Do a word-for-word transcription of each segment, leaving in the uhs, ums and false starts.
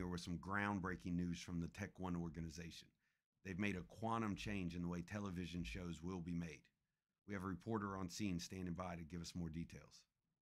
there was some groundbreaking news from the Tech One organization. They've made a quantum change in the way television shows will be made. We have a reporter on scene standing by to give us more details.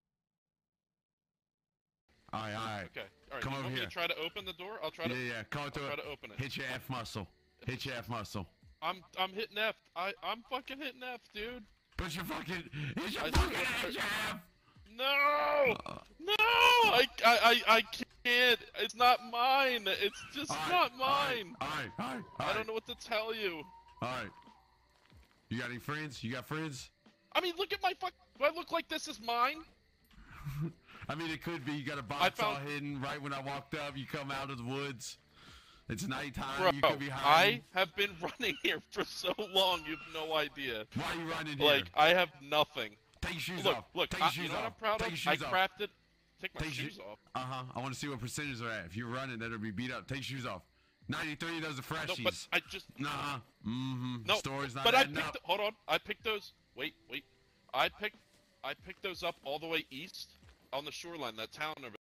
All right, all right. Okay, all right. Come you over want here. me to try to open the door? I'll try to. Yeah, yeah. Come I'll through try it. to open it. Hit your F muscle. Hit your F muscle. I'm I'm hitting F. I I'm fucking hitting F, dude. Push your fucking. Hit your I fucking swear- hit your F. No! Uh, No! I, I, I, I can't. It's not mine. It's just all right, not mine. All right, all right, all right. I don't know what to tell you. All right. You got any friends? You got friends? I mean, look at my fuck. Do I look like this is mine? I mean, it could be. You got a I box all found- hidden right when I walked up. You come out of the woods. It's nighttime. Bro, you could be hiding. I have been running here for so long. You have no idea. Why are you running here? Like, I have nothing. Take your shoes Look, off. look. Take I, your shoes you know off. what I'm proud Take of? your I shoes off. crafted. Take my Take your- shoes off. Uh huh. I want to see what percentage are at. If you're running, that'll be beat up. Take your shoes off. ninety-three, those are No, freshies. but I just. Nah. Mm-hmm. No. Story's not But I adding picked. up. Hold on. I picked those. Wait, wait. I picked. I picked those up all the way east on the shoreline. That town over.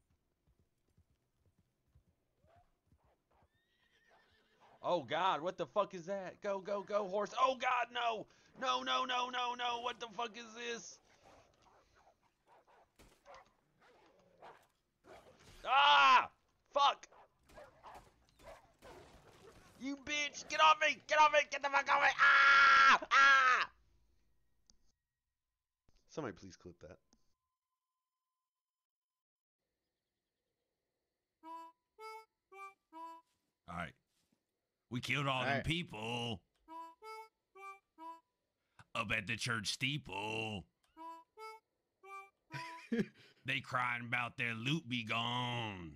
Oh God, what the fuck is that? Go, go, go, horse. Oh God, no! No, no, no, no, no, what the fuck is this? Ah! Fuck! You bitch! Get off me! Get off me! Get the fuck off me! Ah! Ah! Somebody please clip that. All right. We killed all, All them right. people up at the church steeple. They crying about their loot be gone.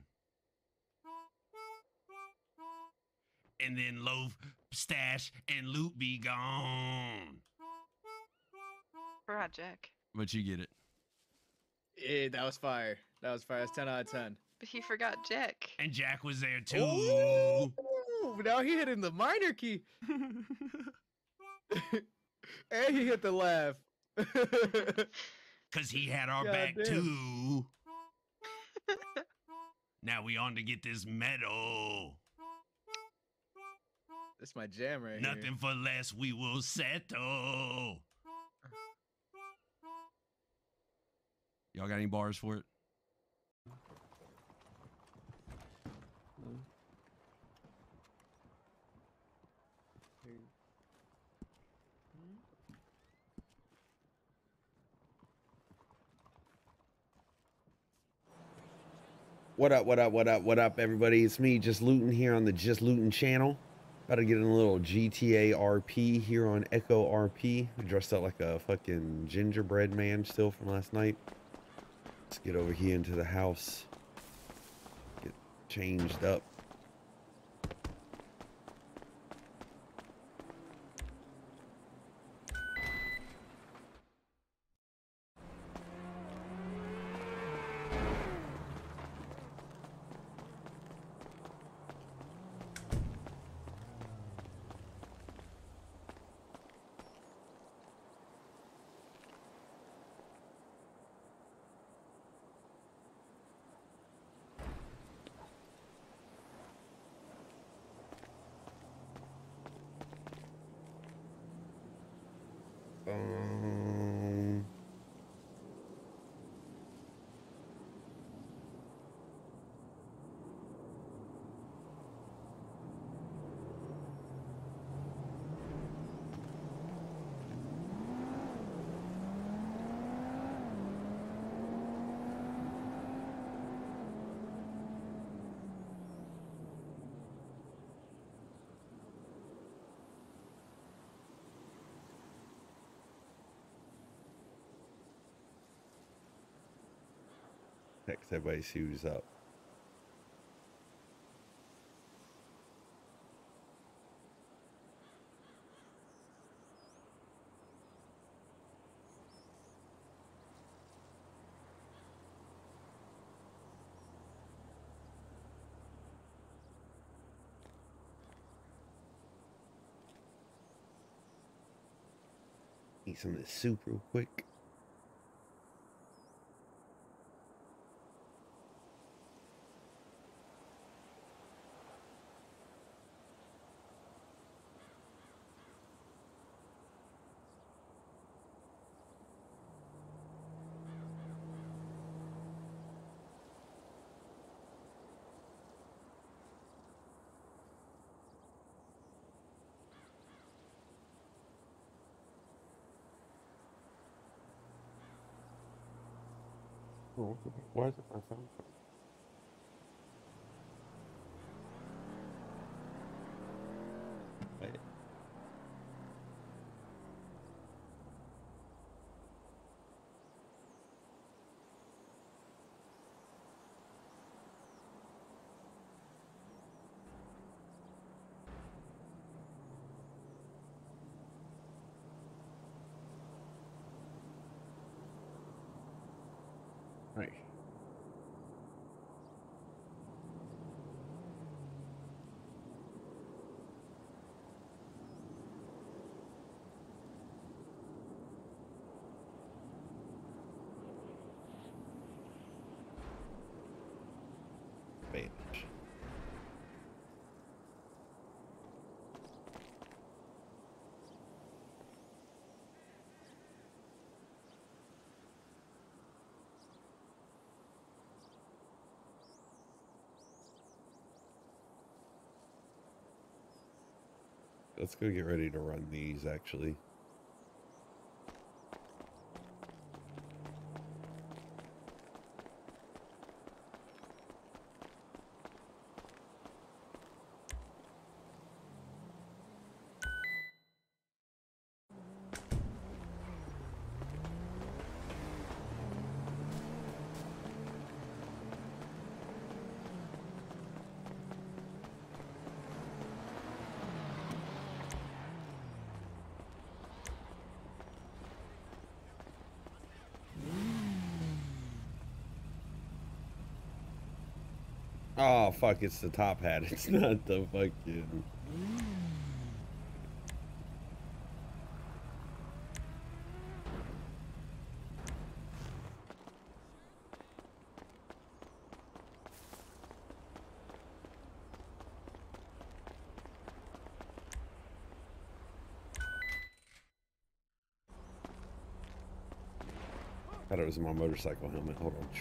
And then loaf, stash, and loot be gone. Forgot Jack. But you get it. Yeah, that was fire. That was fire. That's ten out of ten. But he forgot Jack. And Jack was there too. Ooh, now he hit in the minor key. And he hit the laugh. Cause he had our God back damn. too. Now we on to get this medal. That's my jam right Nothing here. for less, we will settle. Y'all got any bars for it? What up, what up, what up, what up, everybody? It's me, Just Looten, here on the Just Looten channel. About to get in a little G T A R P here on Echo R P. I dressed up like a fucking gingerbread man still from last night. Let's get over here into the house. Get changed up. Um, Text everybody, see who's up. Eat some of this soup real quick. Oh, why is it my phone? Wait. Right. Wait. Let's go get ready to run these, actually. Oh, fuck, it's the top hat. It's not the fucking... I thought it was my motorcycle helmet. Hold on.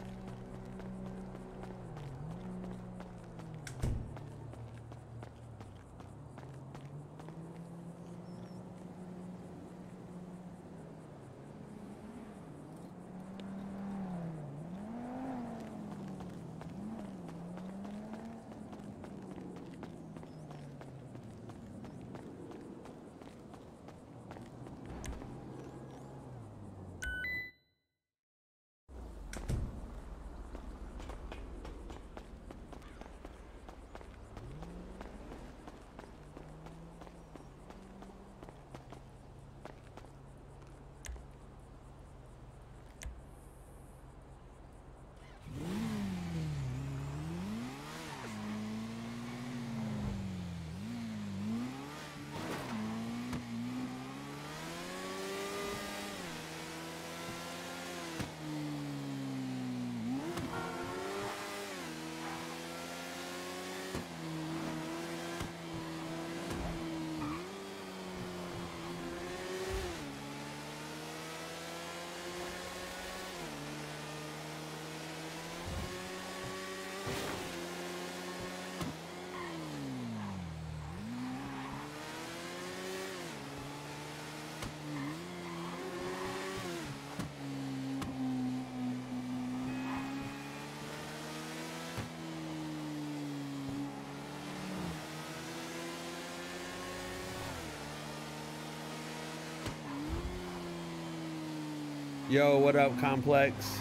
Yo, what up, Complex?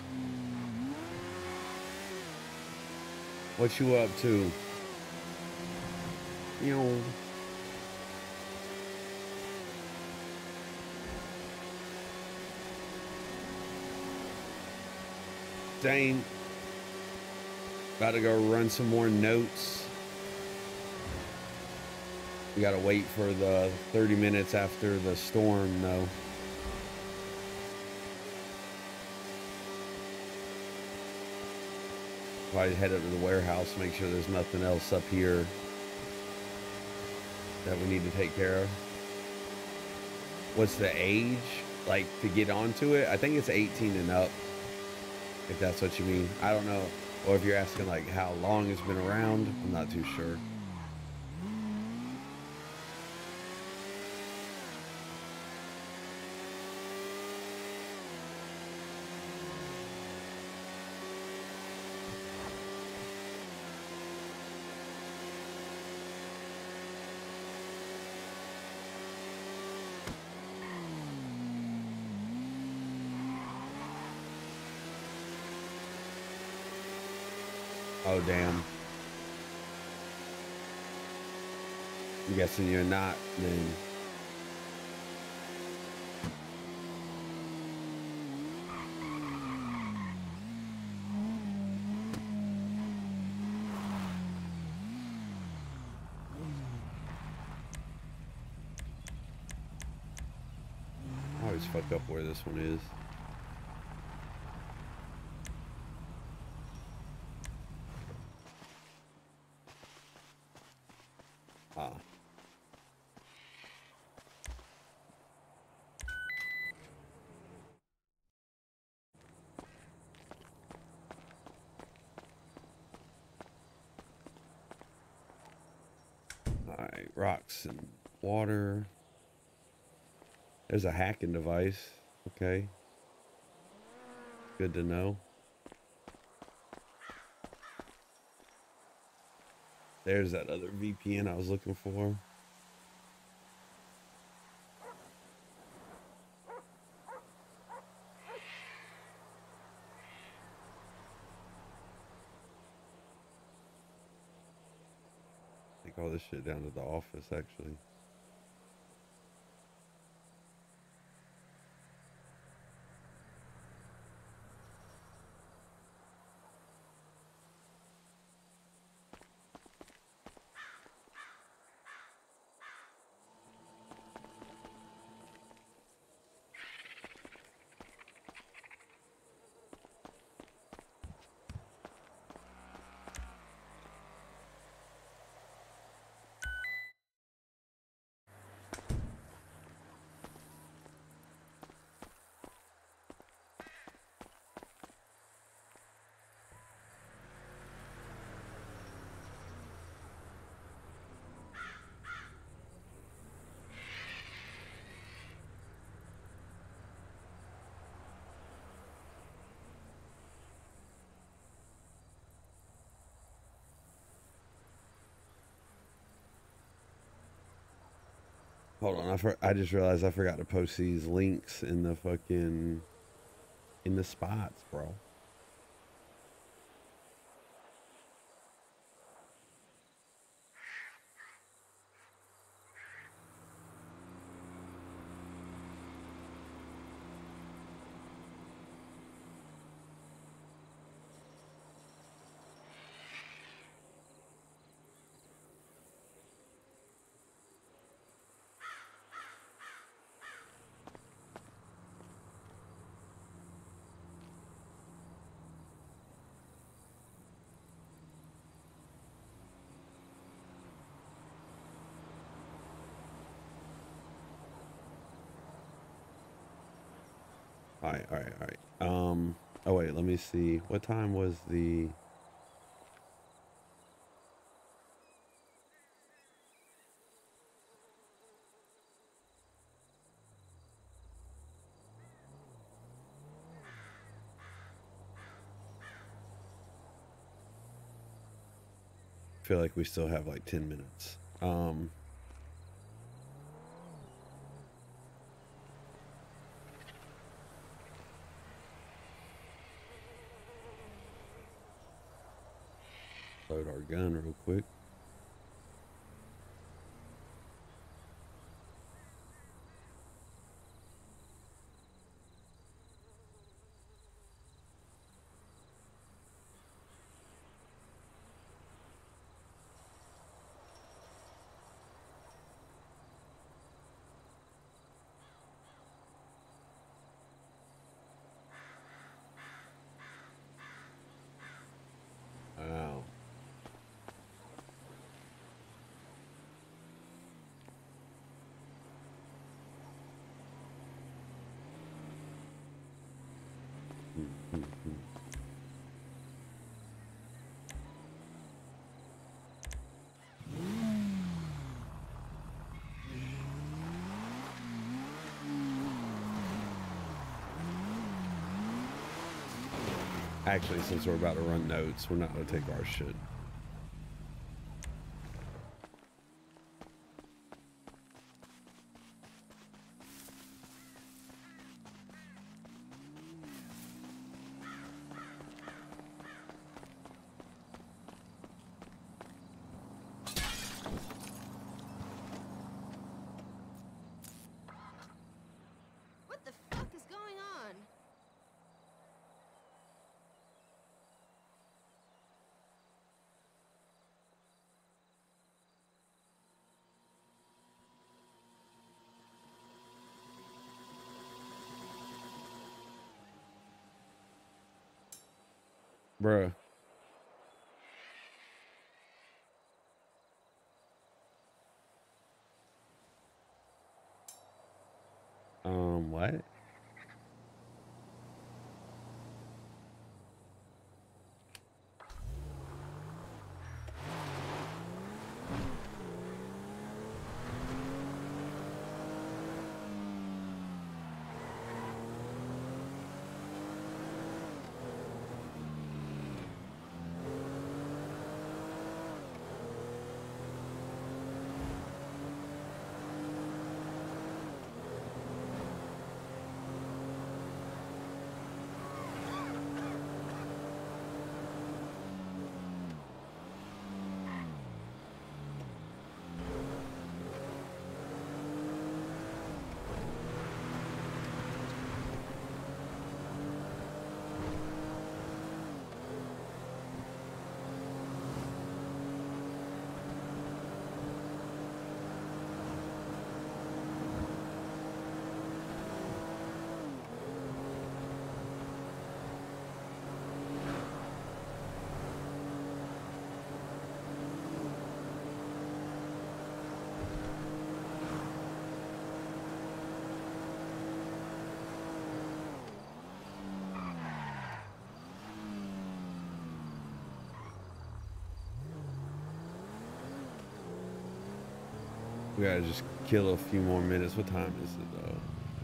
What you up to? You know. Dang. About to go run some more notes. We gotta wait for the thirty minutes after the storm, though. Probably head up to the warehouse, make sure there's nothing else up here that we need to take care of. What's the age, like, to get onto it? I think it's eighteen and up, if that's what you mean. I don't know. Or if you're asking, like, how long it's been around, I'm not too sure. Oh, damn. I'm guessing you're not, then. I always fuck up where this one is. Ah. Alright, rocks and water. There's a hacking device. Okay. Good to know. There's that other V P N I was looking for. Take all this shit down to the office, actually. Hold on, I, for, I just realized I forgot to post these links in the fucking, in the spots, bro. All right, all right, all right. Um, oh wait, let me see. What time was the... I feel like we still have like ten minutes. Um... Load our gun real quick. Wow. Hmm, hmm, hmm. Actually, since we're about to run notes, we're not going to take our shit. Bruh. Um, what? We gotta just kill a few more minutes. What time is it though?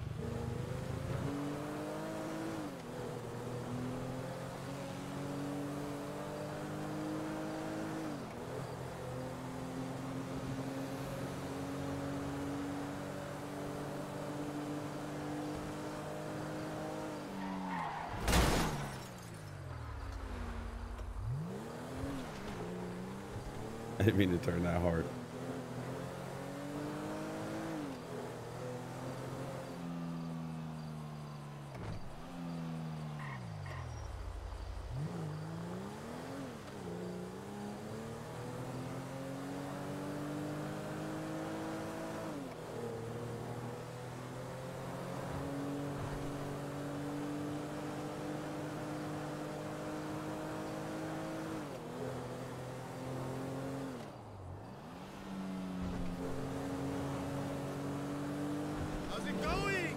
I didn't mean to turn that hard. How's it going?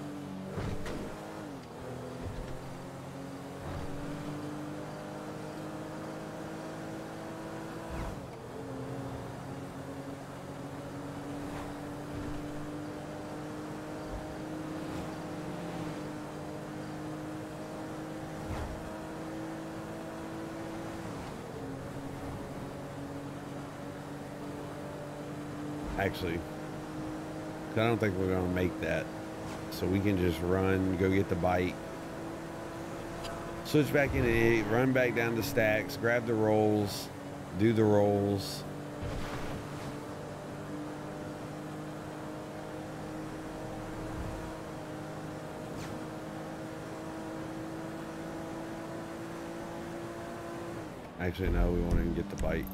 Actually, I don't think we're gonna make that. So we can just run, go get the bite, switch back into it, run back down the stacks, grab the rolls, do the rolls. Actually, no, we won't even get the bite.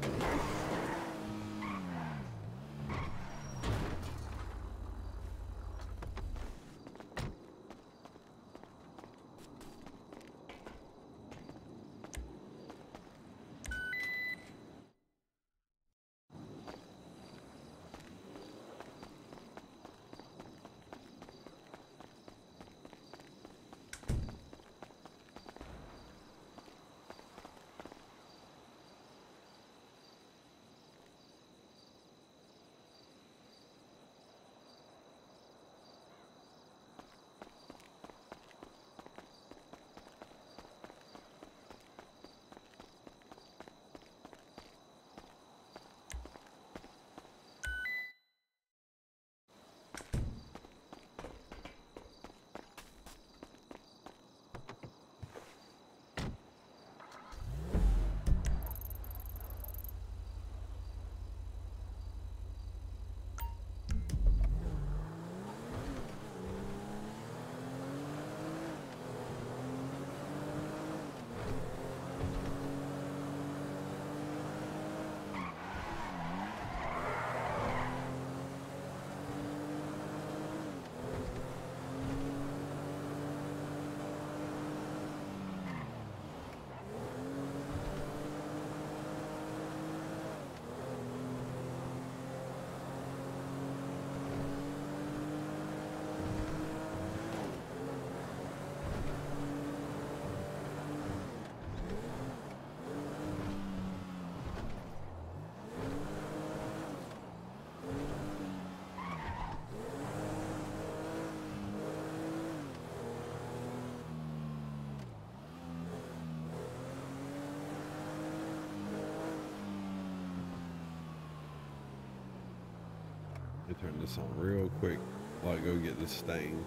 Let me turn this on real quick while I go get this stain.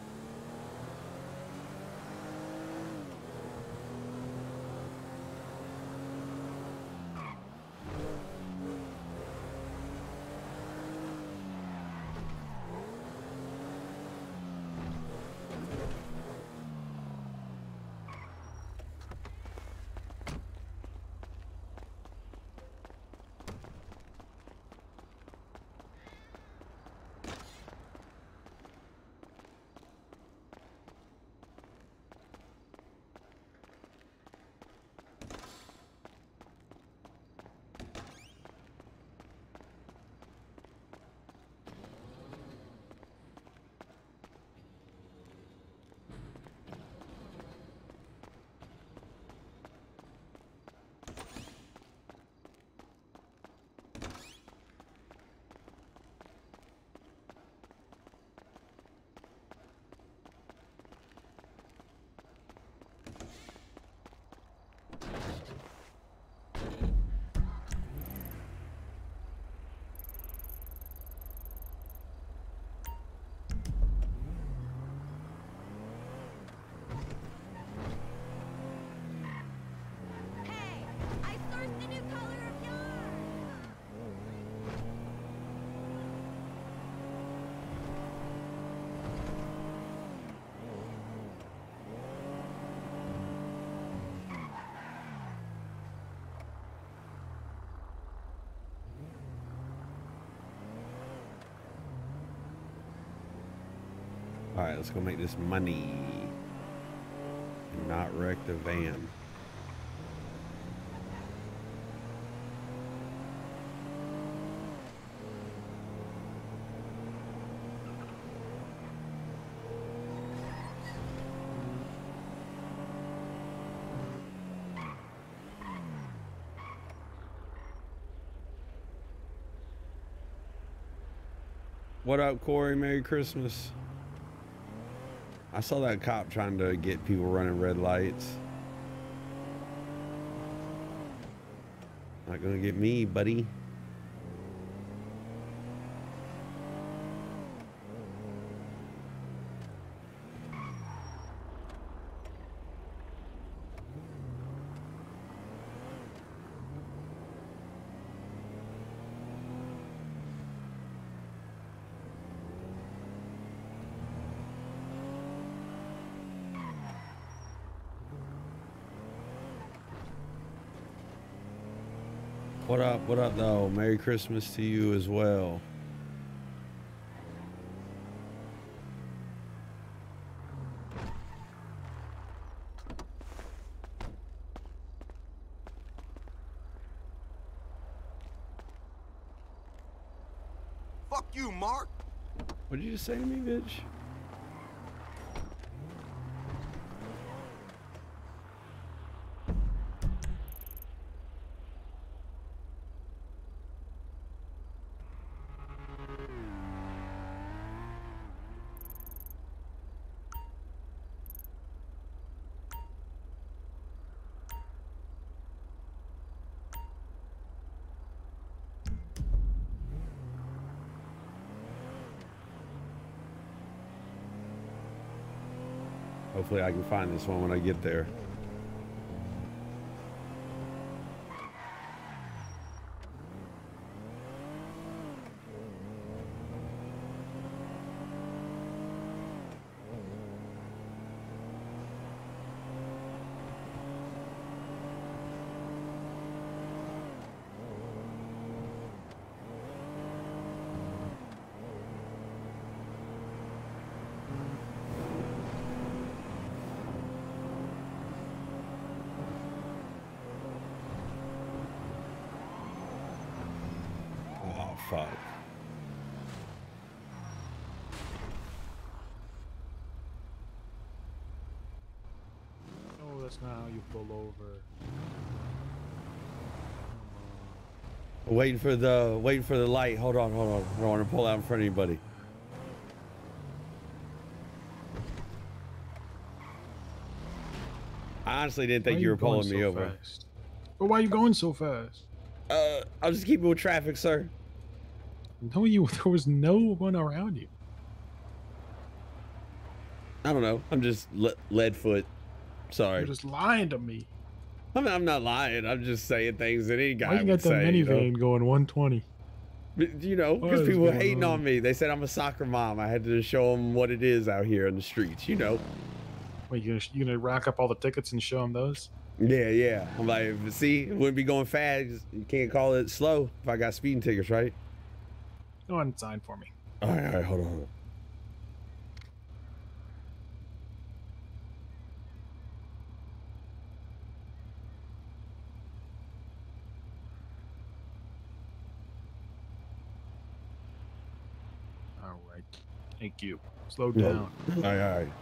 All right, let's go make this money and not wreck the van. What up, Corey? Merry Christmas. I saw that cop trying to get people running red lights. Not gonna get me, buddy. What up? What up, though? Merry Christmas to you as well. Fuck you, Mark. What did you just say to me, bitch? Hopefully I can find this one when I get there. Oh, fuck. Oh, that's not how you pull over. Waiting for the waiting for the light. Hold on, hold on. I don't want to pull out in front of anybody. I honestly didn't think Why you are were going pulling me so over. fast? But why are you going so fast? Uh, I was just keeping with traffic, sir. No, you. There was no one around you. I don't know. I'm just le lead foot. Sorry. You're just lying to me. I mean, I'm not lying. I'm just saying things that any guy Why you would got the say. You know, minivan going one twenty? But, you know, What because is people were going hating on? on me. They said I'm a soccer mom. I had to show them what it is out here in the streets. You know. Wait, you gonna you gonna rack up all the tickets and show them those? Yeah, yeah. I'm like, see, it wouldn't be going fast. You can't call it slow if I got speeding tickets, right? Go ahead and sign for me. All right, all right, hold on, hold on. All right. Thank you. Slow Yeah. down. All right, all right.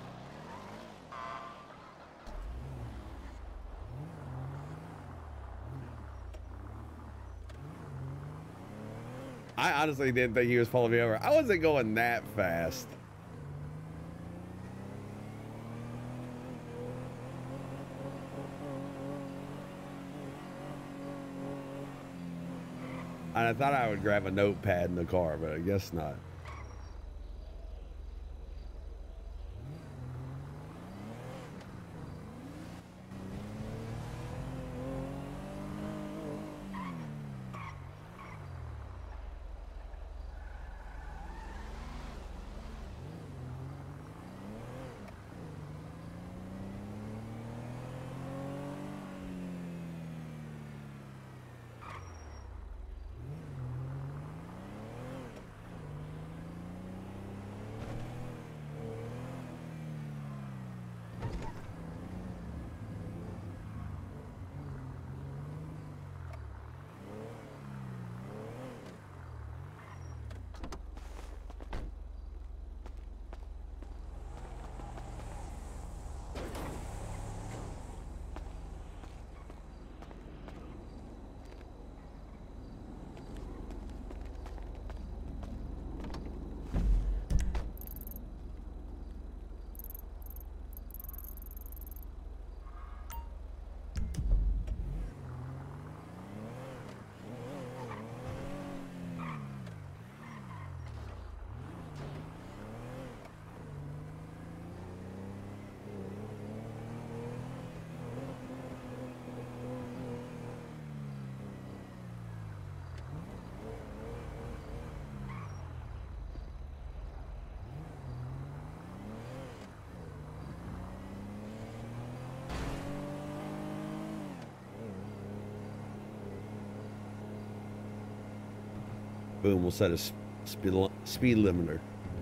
I honestly didn't think he was pulling me over. I wasn't going that fast. And I thought I would grab a notepad in the car, but I guess not. Boom, we'll set a s- speed, li- speed limiter.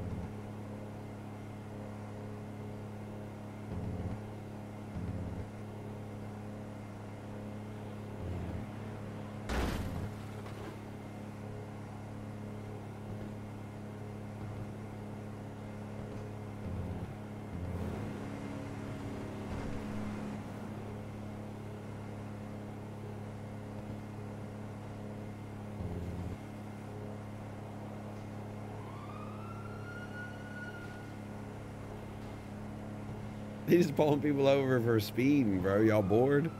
He's pulling people over for speeding, bro. Y'all bored?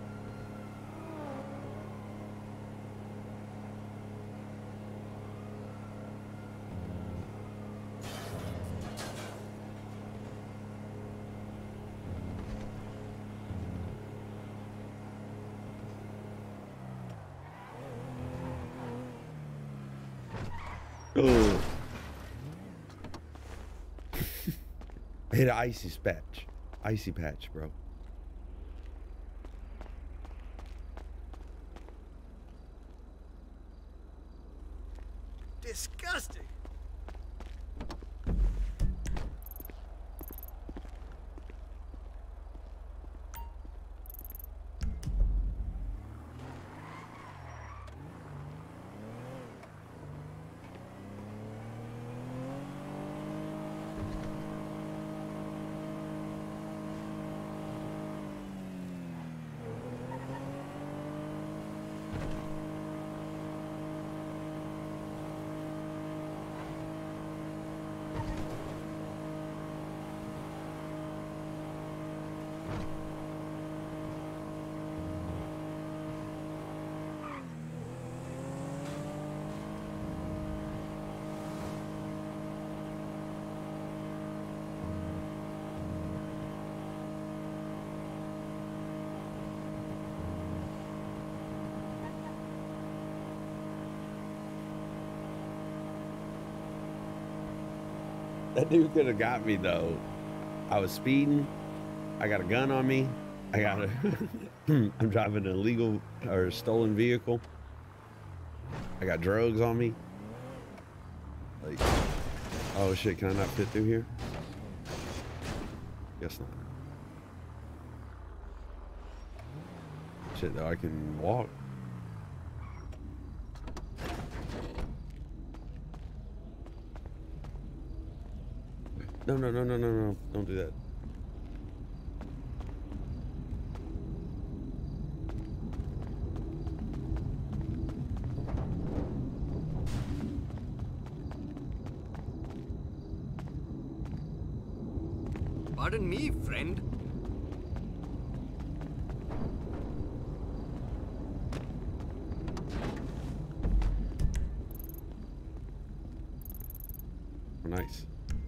Oh. Hit an icy patch. Icy patch, bro. Disgusting. That dude could have got me though. I was speeding. I got a gun on me. I got a. I'm driving an illegal or stolen vehicle. I got drugs on me. Like, oh shit! Can I not fit through here? Guess not. Shit, though I can walk. No, no, no, no, no, no! Don't do that. Pardon me, friend. Nice.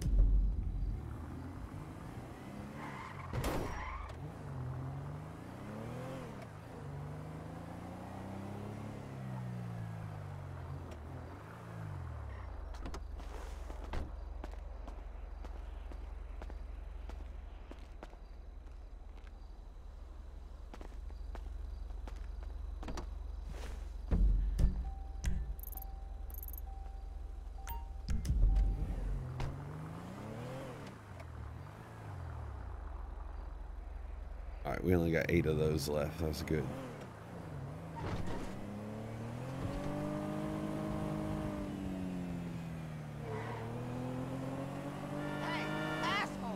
All right, we only got eight of those left. That's good. Hey, asshole!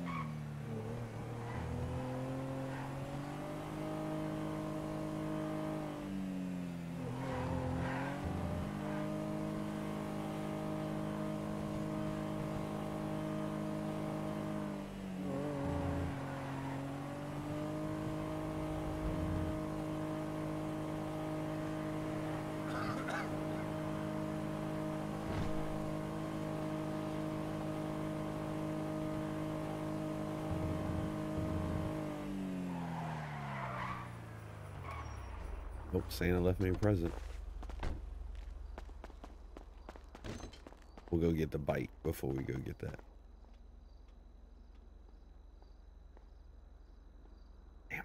Oh, Santa left me a present. We'll go get the bike before we go get that. Damn.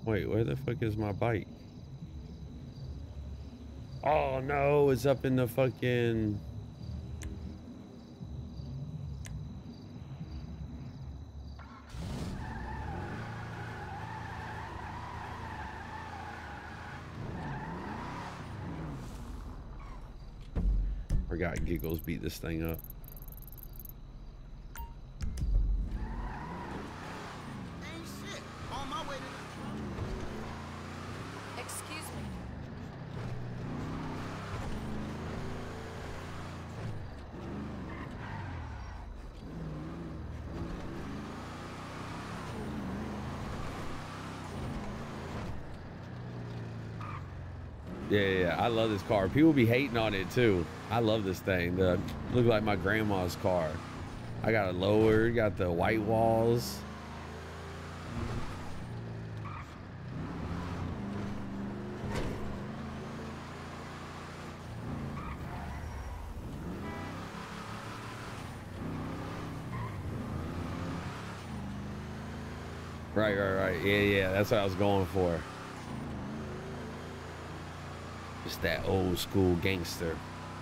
Wait, where the fuck is my bike? Oh no, it's up in the fucking... Forgot Giggles beat this thing up. Ain't shit. On my way to the... Excuse me. Yeah, yeah, yeah, I love this car. People be hating on it too. I love this thing. The look like my grandma's car. I got it lowered, got the white walls. Right, right, right. Yeah, yeah, that's what I was going for. Just that old school gangster.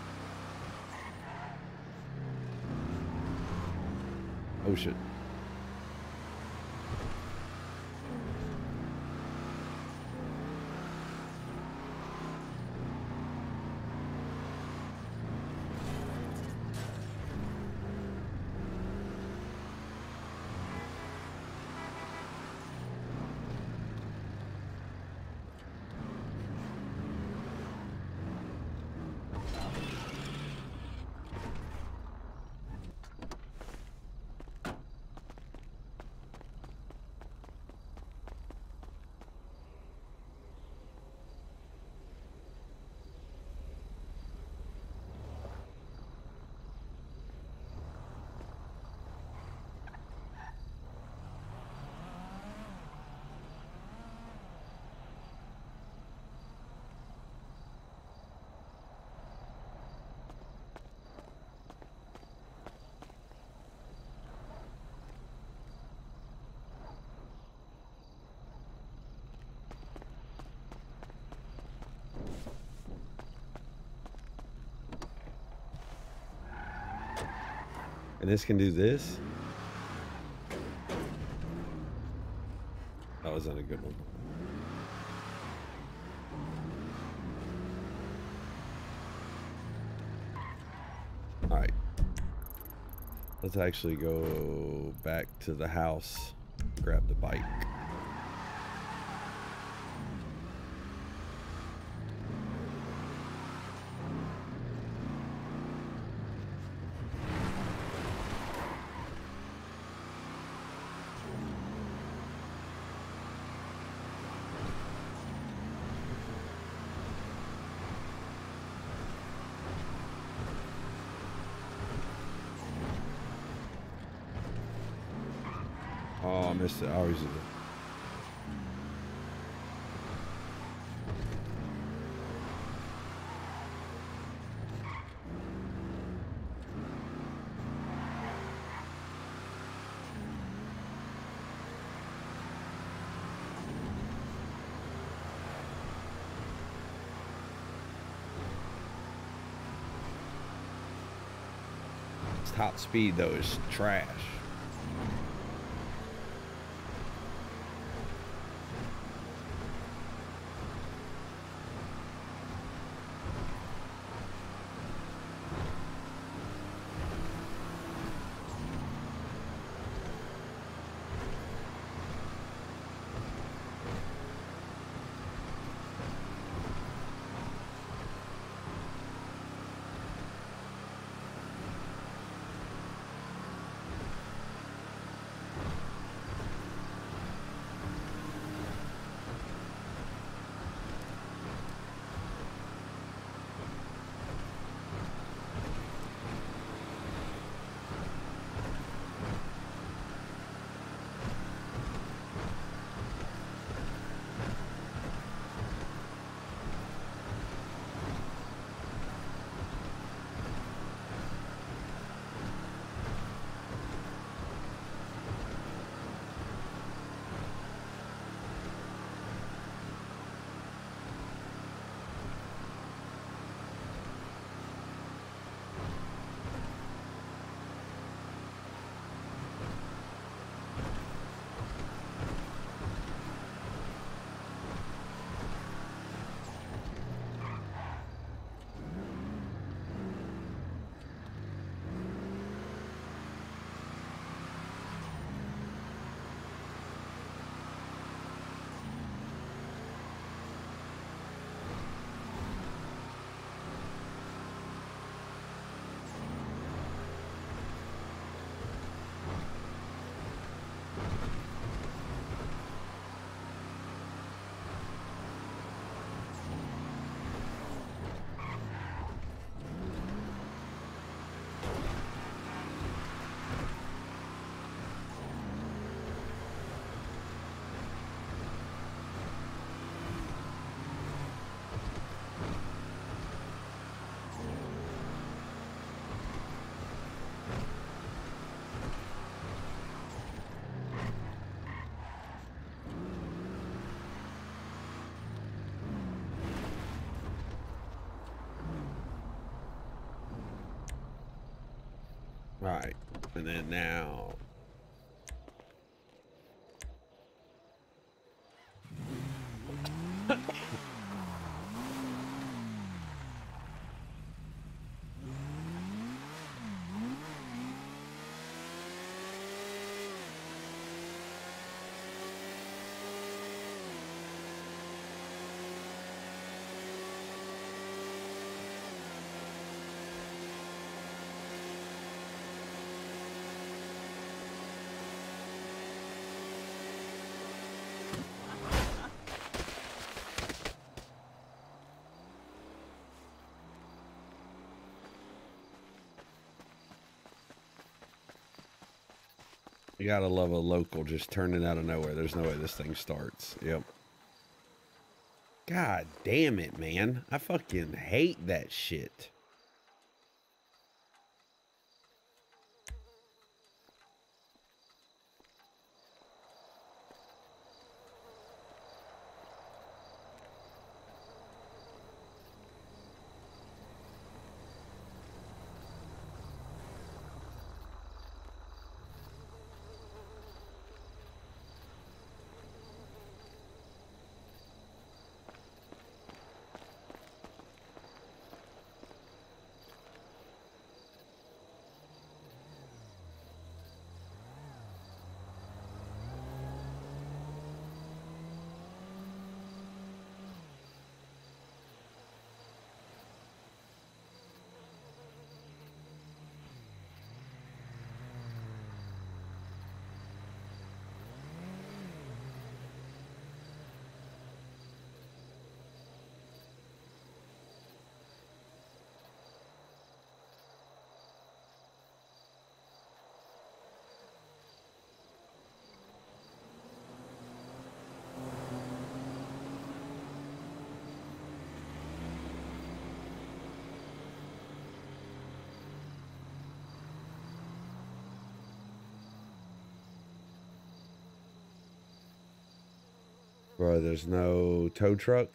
Oh shit. And this can do this? That wasn't a good one. All right. Let's actually go back to the house, grab the bike. Oh, I missed it. I always do that. Its top speed though is trash. All right, and then now. You gotta love a local just turning out of nowhere. There's no way this thing starts. Yep. God damn it, man. I fucking hate that shit. Bro, there's no tow truck.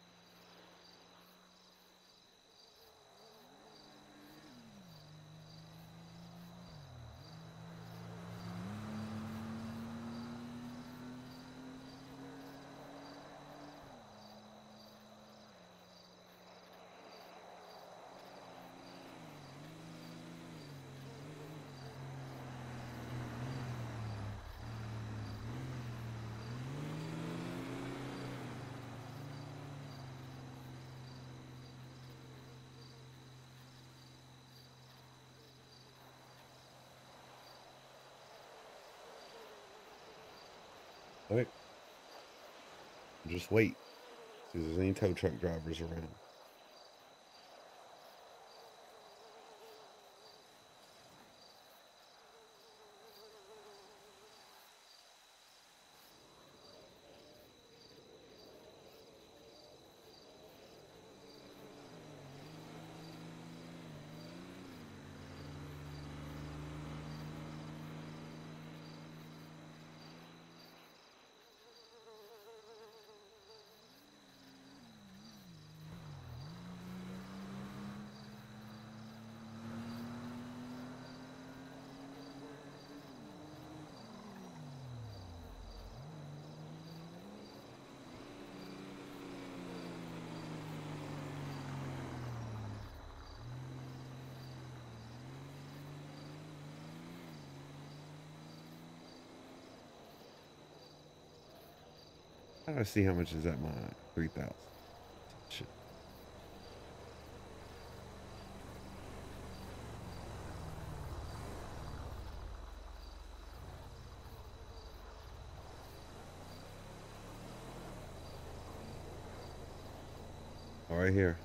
Alright. Just wait. See if there's any tow truck drivers around. I gotta see how much is at my three thousand. Shit. All right here.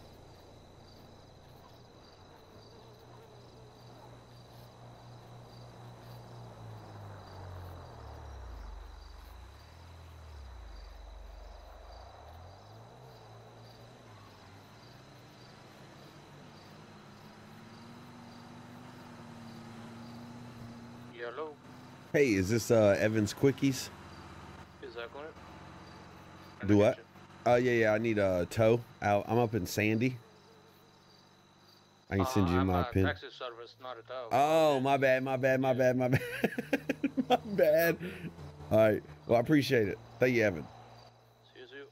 Hello. Hey, is this uh Evans Quickies? Is that correct? Do what? Uh yeah, yeah, I need a tow out. I'm up in Sandy. I can send Uh, you I'm my a pin. taxi service, not a tow. Oh, my bad, my bad, my bad, my bad. My bad. All right. Well, I appreciate it. Thank you, Evan. See you, see you.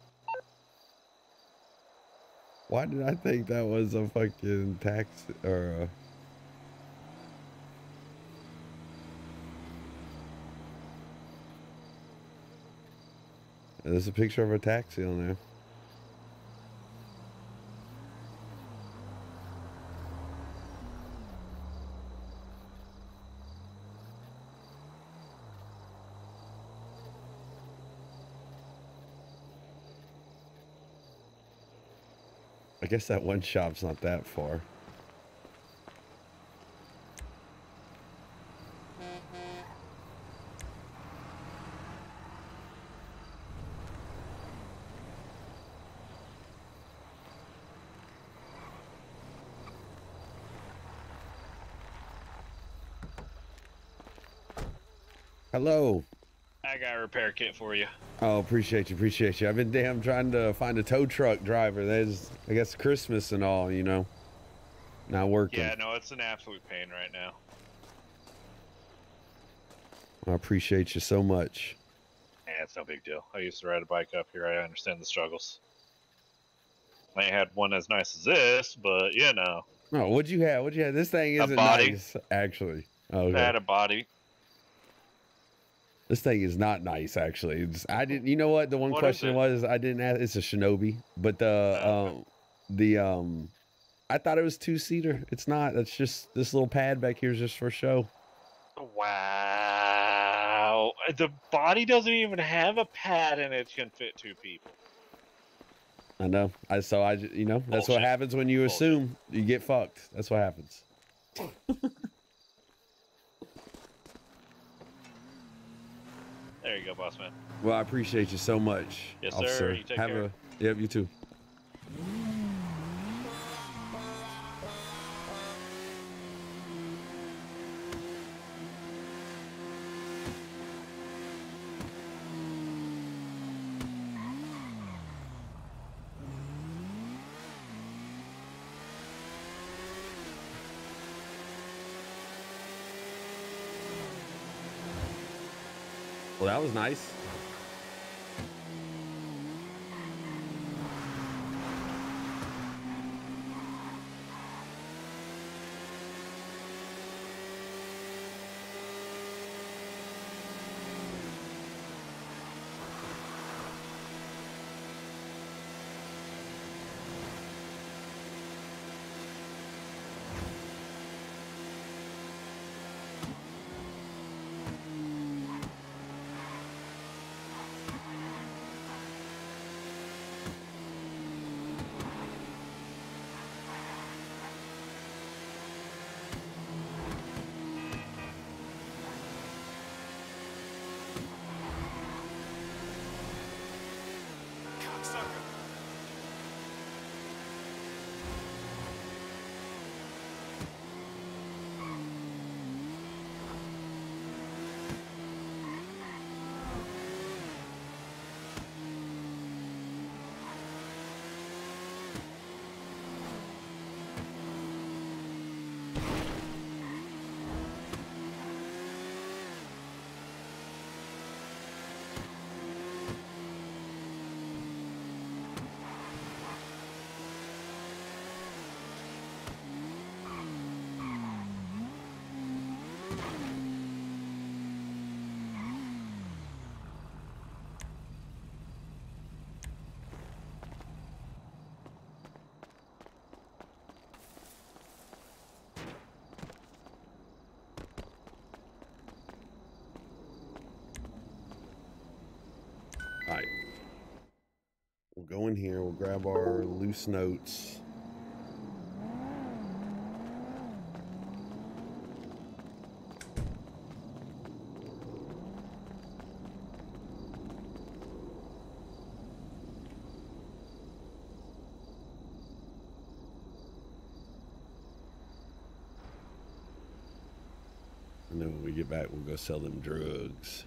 Why did I think that was a fucking tax or a... There's a picture of a taxi on there. I guess that one shop's not that far. Hello. I got a repair kit for you. Oh, appreciate you, appreciate you. I've been damn trying to find a tow truck driver. There's, I guess, Christmas and all, you know, not working. Yeah, no, it's an absolute pain right now. I appreciate you so much. Yeah, it's no big deal. I used to ride a bike up here. I understand the struggles. I ain't had one as nice as this, but you know. Oh, what'd you have? What'd you have? This thing A isn't body. nice, actually. Oh, okay. I had a body. This thing is not nice, actually. It's, I didn't. You know what? The one What is question it? was I didn't ask. It's a Shinobi, but the Oh, um, the um, I thought it was two seater. It's not. That's just this little pad back here is just for show. Wow. The body doesn't even have a pad and it can fit two people. I know. I so I ju- you know that's what Bullshit. happens when you Bullshit. assume you get fucked. That's what happens. There you go, boss man. Well, I appreciate you so much. Yes, sir. officer. You take Have care. a yep. You too. Well, that was nice. All right. We'll go in here. We'll grab our loose notes. And then when we get back, we'll go sell them drugs.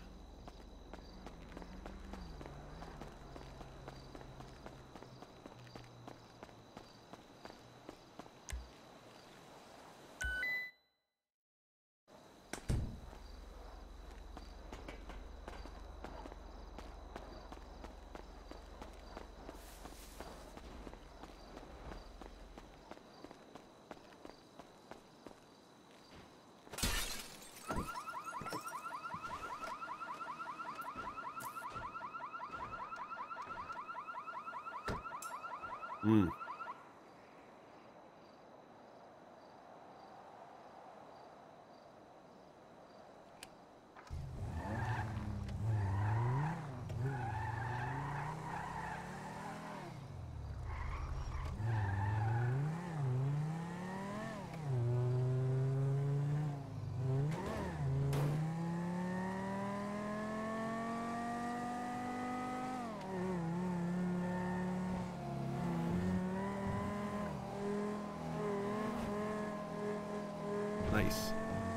Mm. Nice.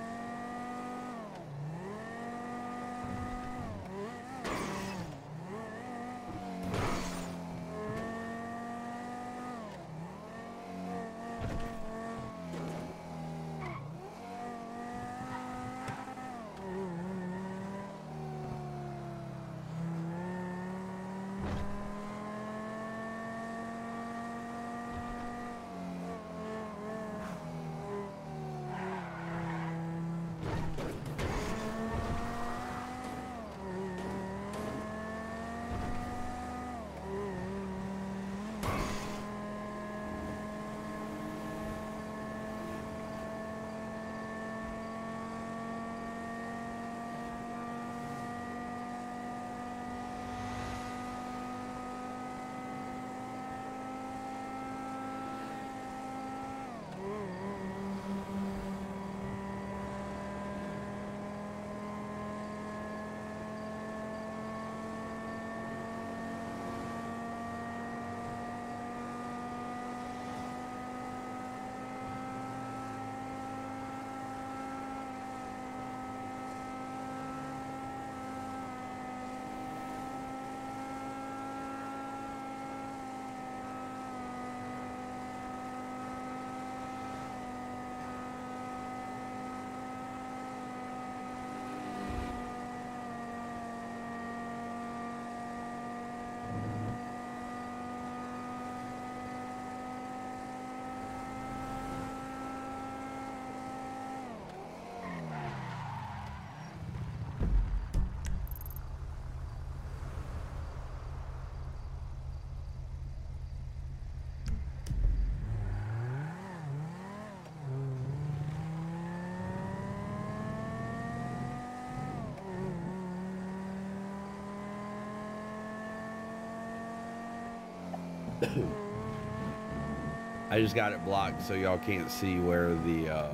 I just got it blocked so y'all can't see where the uh,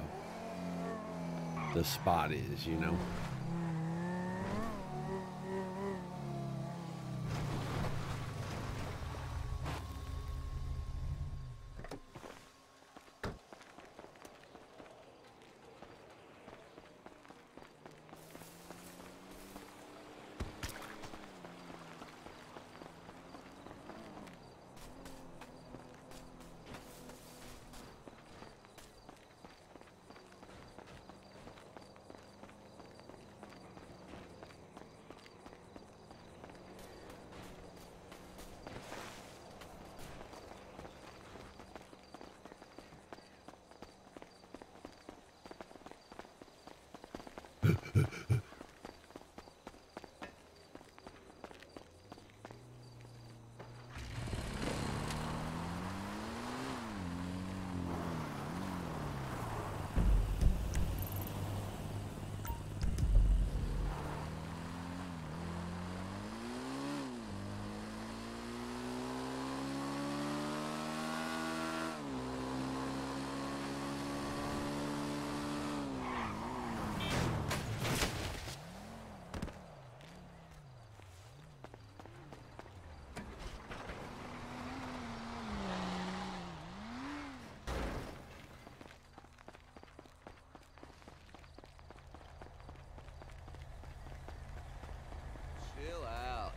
the spot is, you know. Chill out.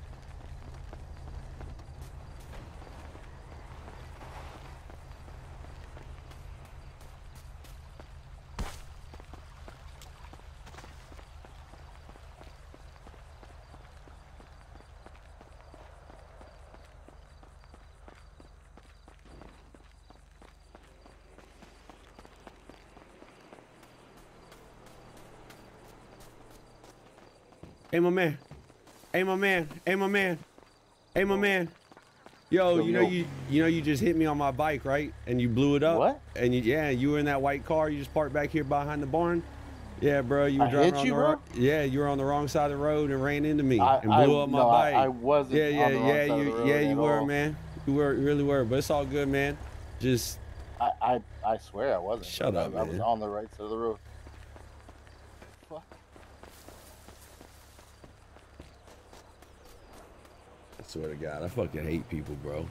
Hey, my man. Hey, my man. Hey, my man. Hey, my man. Yo, Yo, you know yo. you you know you just hit me on my bike, right? And you blew it up. What? And you, yeah, you were in that white car. You just parked back here behind the barn. Yeah, bro. You were I driving hit on you, the bro? ro- yeah, you were on the wrong side of the road and ran into me I, and I blew up my no, bike. I, I wasn't yeah, yeah, on the wrong yeah. side You of the road yeah, you at were, all. man. You were, you really were. But it's all good, man. Just I, I, I swear I wasn't. Shut bro. up, I, I was man. on the right side of the road. Fuck. I swear to God, I fucking hate people, bro.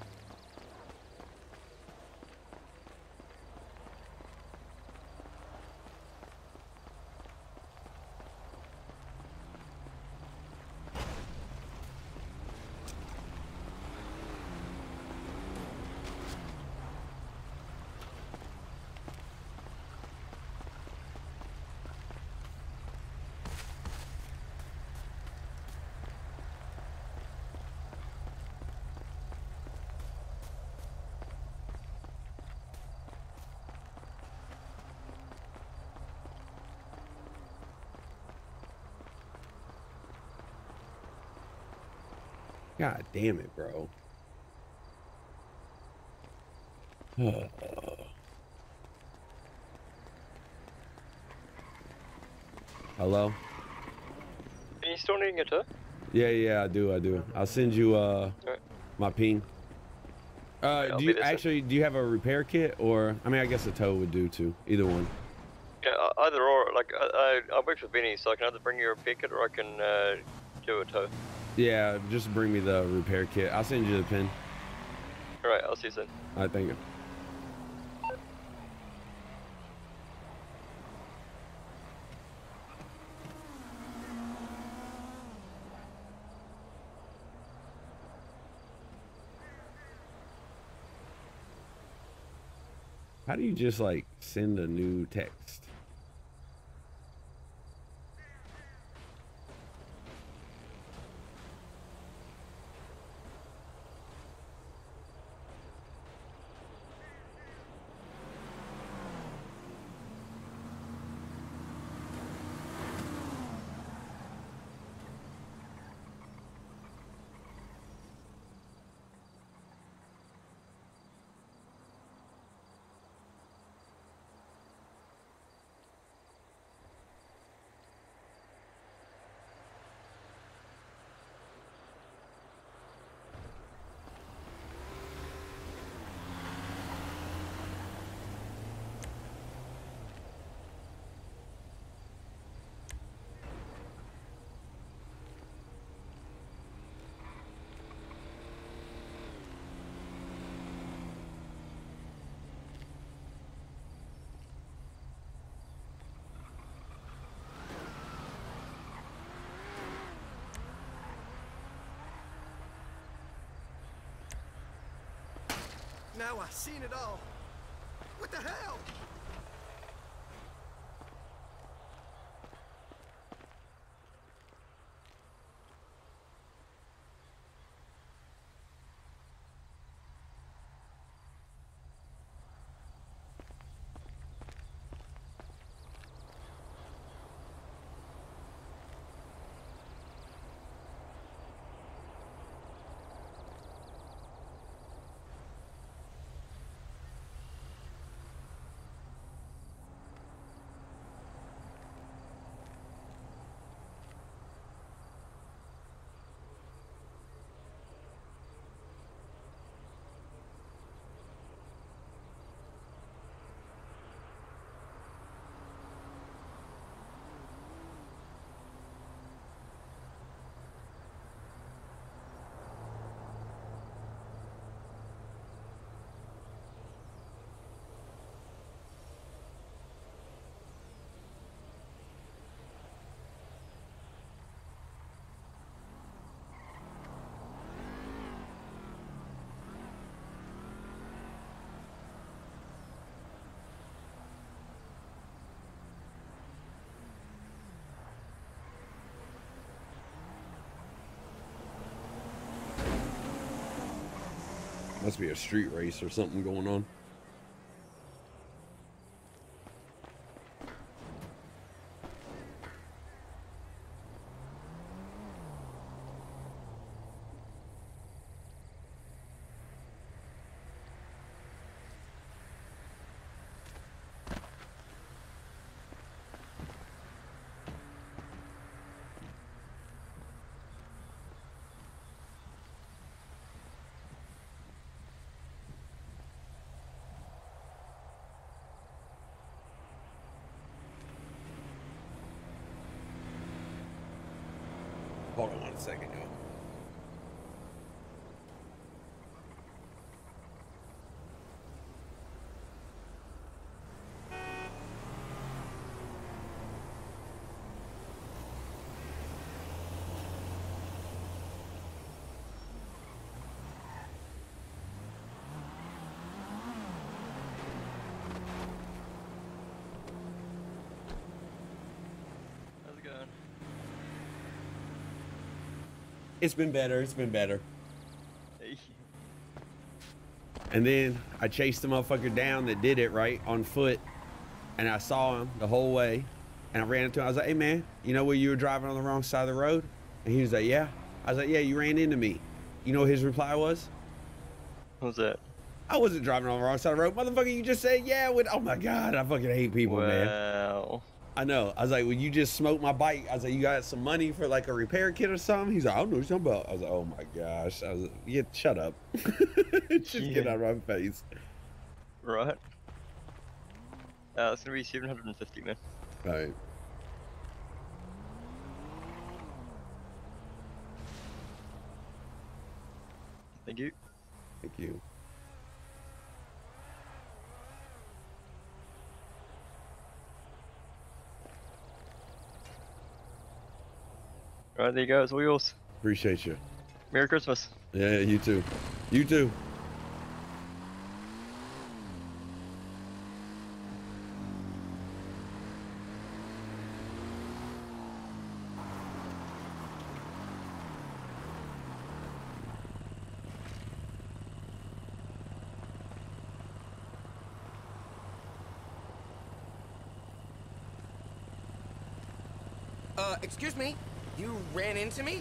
God damn it, bro. Hello? Are you still needing a tow? Yeah, yeah, I do, I do. I'll send you uh Alright. my ping. Uh, Alright, I'll do be you there soon. actually do you have a repair kit, or I mean, I guess a tow would do too. Either one. Yeah, uh, either or. Like I, I, I work with Benny, so I can either bring you a repair kit or I can uh, do a tow. Yeah, just bring me the repair kit. I'll send you the pin. All right, I'll see you soon. I thank you. How do you just like send a new text? Now I've seen it all. What the hell? Must be a street race or something going on. Hold on one second, yo. How's it going? It's been better. It's been better. Hey. And then I chased the motherfucker down that did it right on foot, and I saw him the whole way, and I ran into him. I was like, "Hey man, you know where you were driving on the wrong side of the road?" And he was like, "Yeah." I was like, "Yeah, you ran into me." You know what his reply was? What was that? "I wasn't driving on the wrong side of the road, motherfucker. You just said yeah." With oh my god, I fucking hate people, man. Wow. I know. I was like, "Well, you just smoked my bike." I was like, "You got some money for like a repair kit or something?" He's like, "I don't know what you're talking about." I was like, "Oh my gosh." I was like, "Yeah, shut up." Just Yeah. get out of my face. Right. Uh, it's gonna be seven hundred fifty, man. All right. Thank you. Thank you. Alright, there you go. It's all yours. Appreciate you. Merry Christmas. Yeah, you too. You too. Uh, excuse me? You ran into me?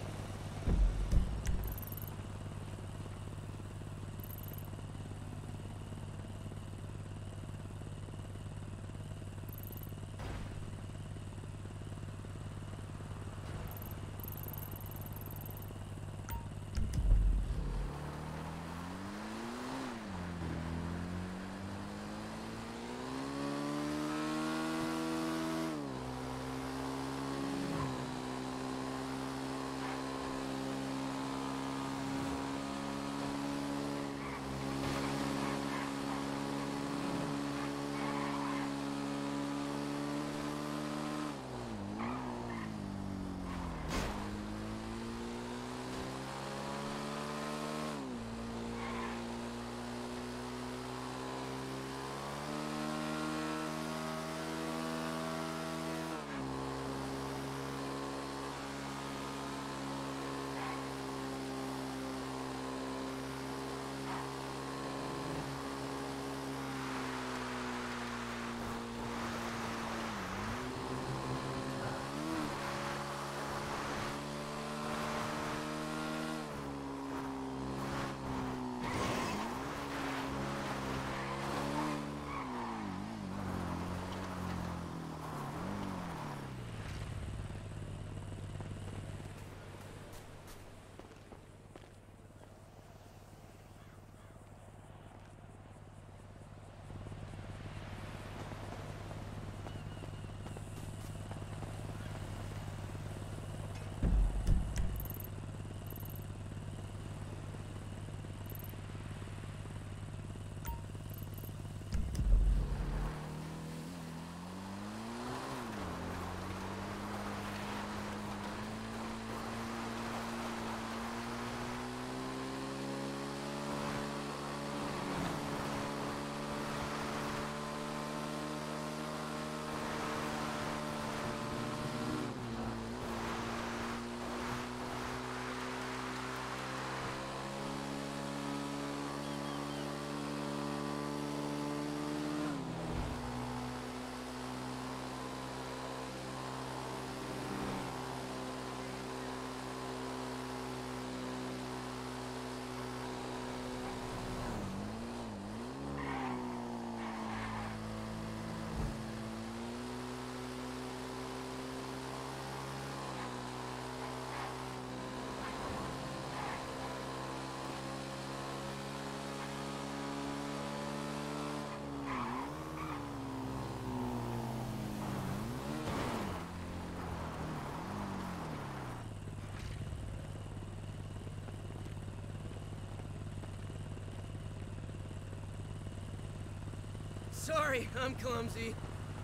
Sorry, I'm clumsy.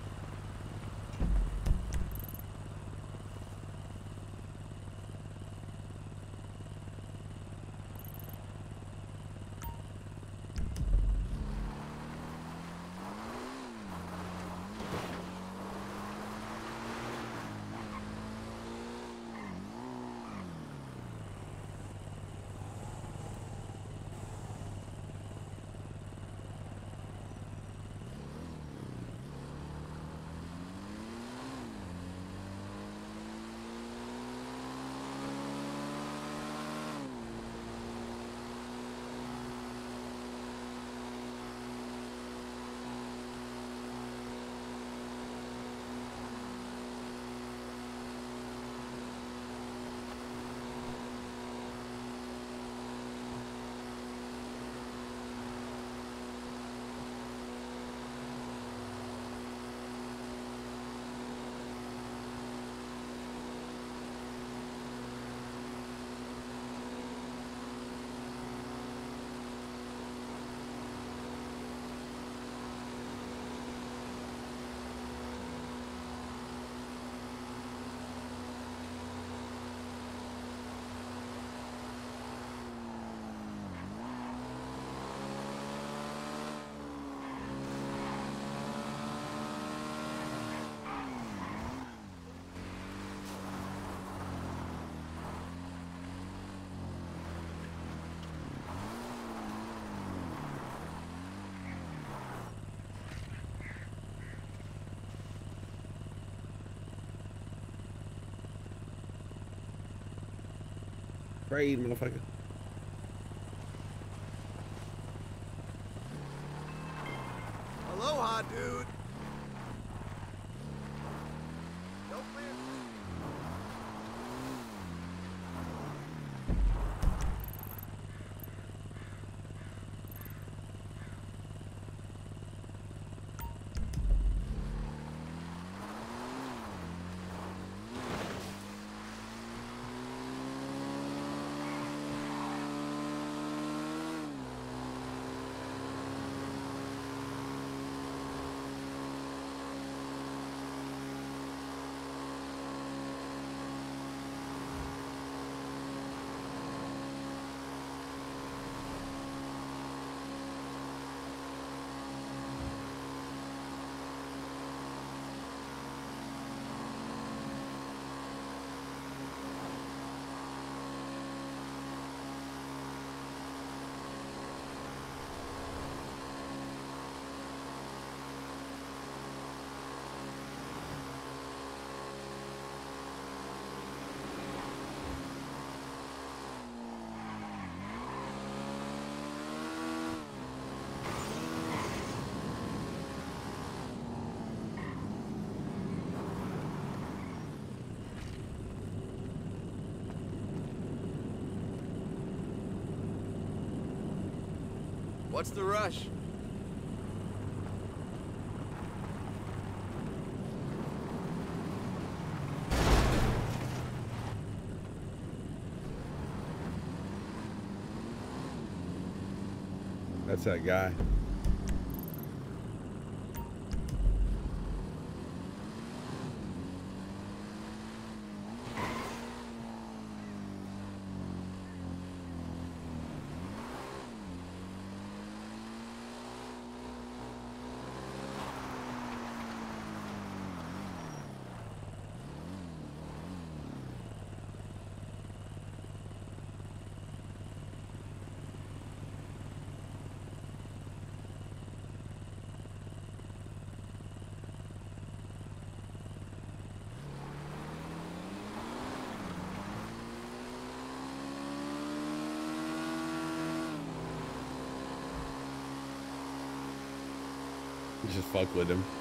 Trade, motherfucker. Aloha, dude. Don't plan. What's the rush? That's that guy. Just fuck with him.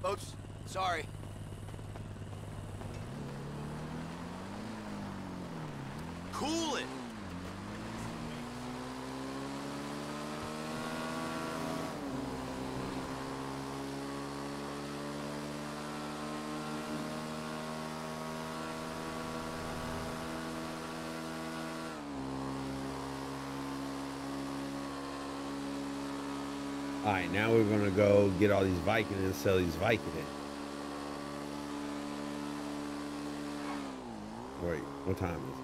Folks, sorry. Cool it. All right, now we're gonna go get all these Viking and sell these Viking. Wait, what time is it?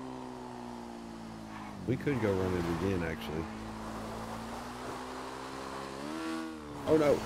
We could go run it again, actually. Oh no.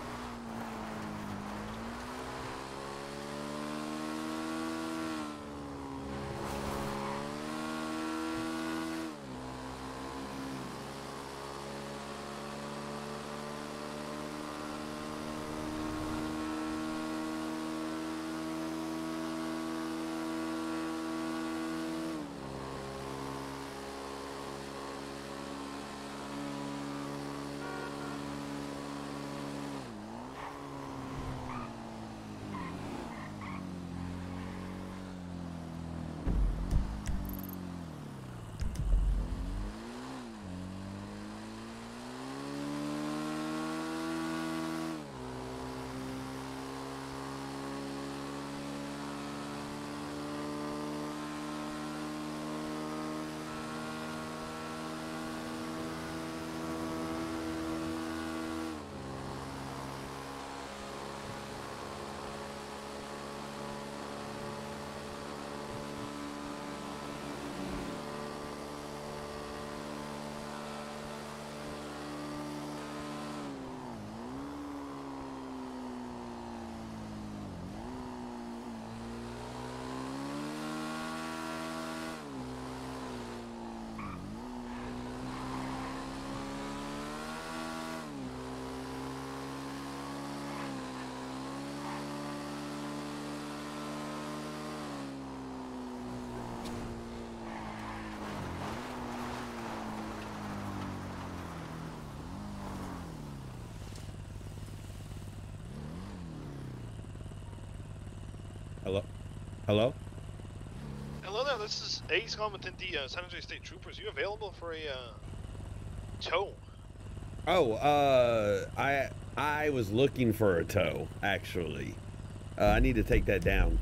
Hello? Hello? Hello there, this is Ace calling within the uh, San Jose State Troopers. Are you available for a uh, tow? Oh, uh, I I was looking for a tow, actually. Uh, I need to take that down.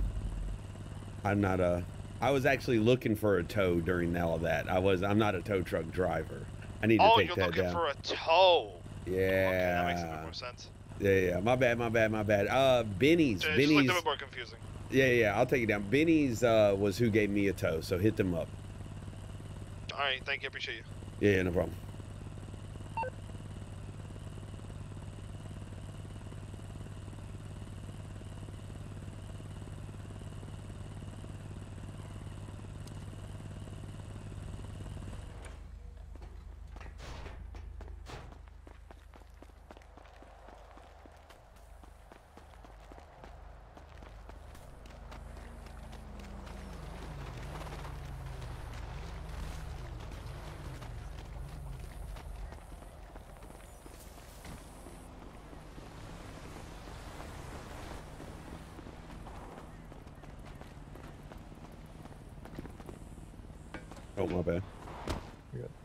I'm not a... I was actually looking for a tow during all of that. I was, I'm not a tow truck driver. I need oh, to take you're that looking down. for a tow. Yeah. Okay, that makes a bit more sense. Yeah, yeah, my bad, my bad, my bad. Uh, Benny's, It Benny's... just looked a bit more confusing. Yeah, yeah, I'll take it down. Benny's uh, was who gave me a tow, so hit them up. Alright, thank you, appreciate you. Yeah, yeah, no problem. Oh, my bad. You're good.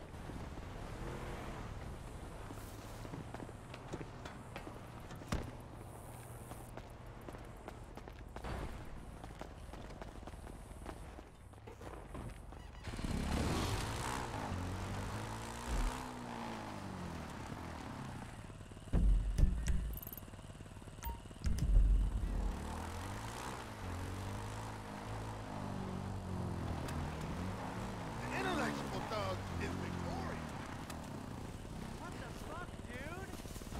Intellectual thug is victorious. What the fuck, dude?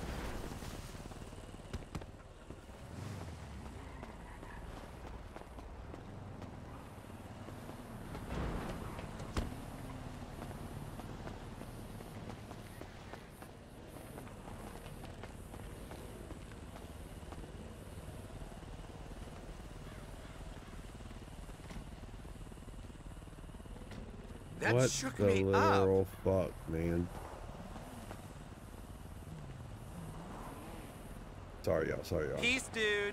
That what shook the me up. literal fuck, man? Sorry, y'all. Sorry, y'all. Peace, dude.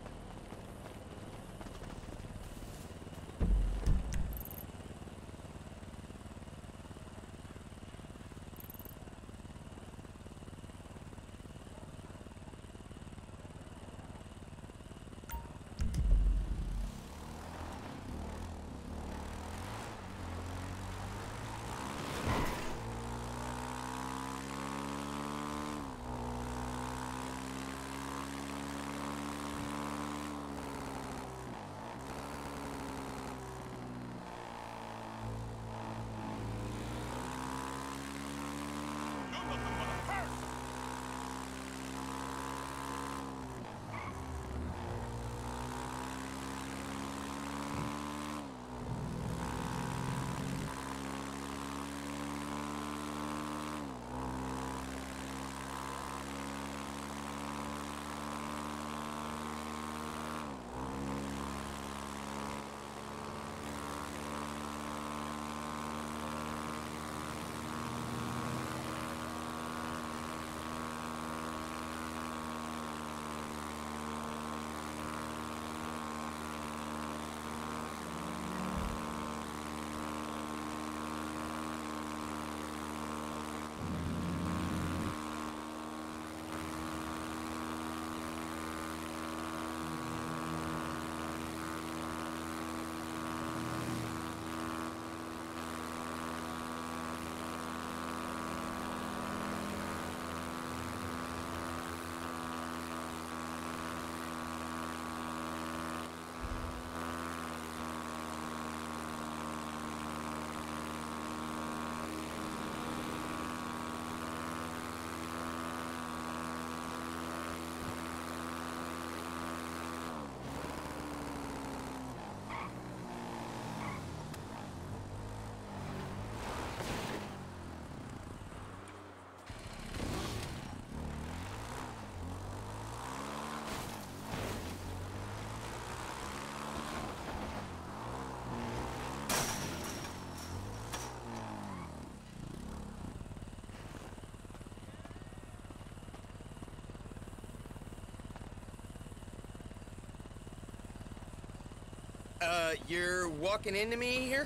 Uh, you're walking into me here?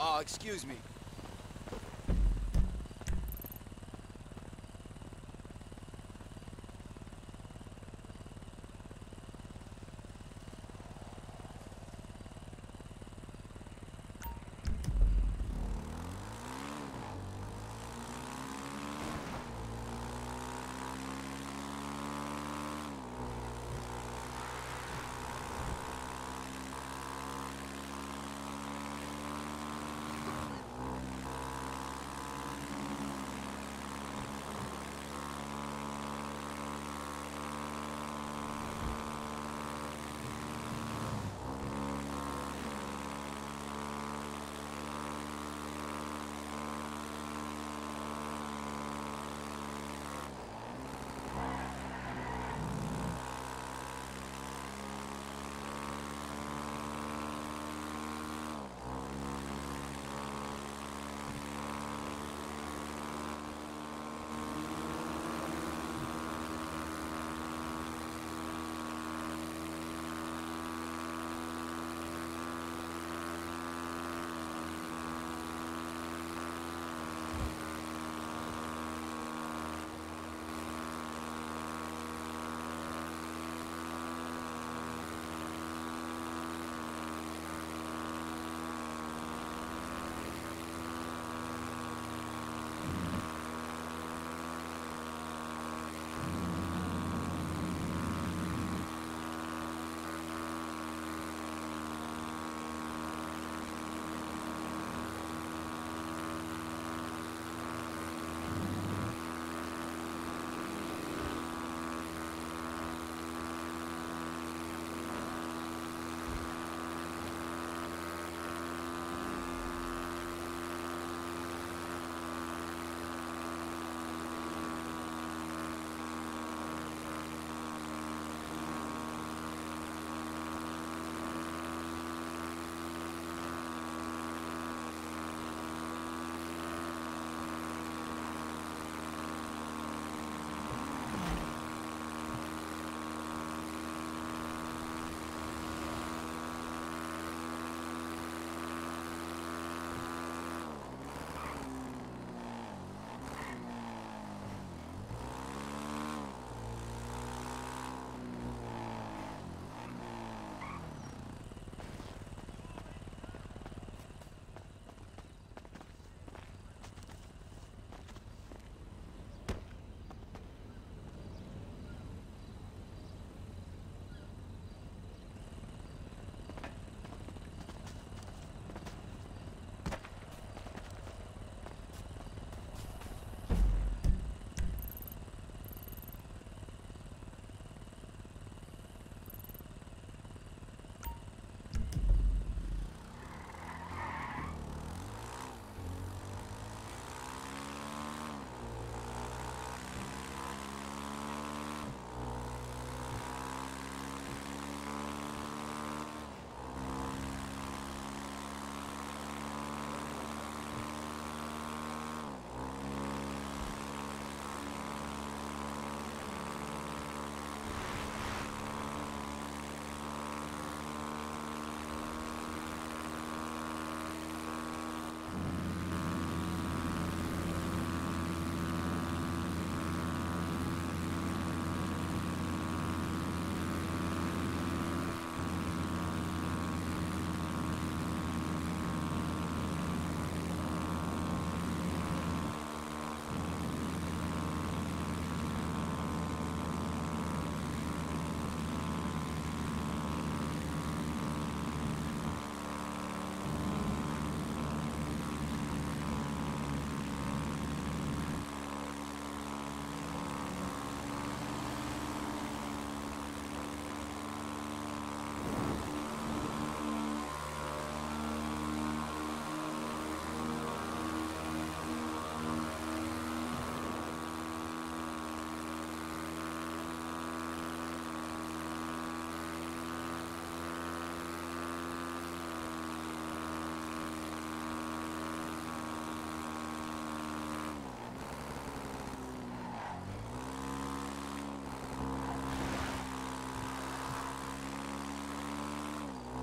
Oh, excuse me.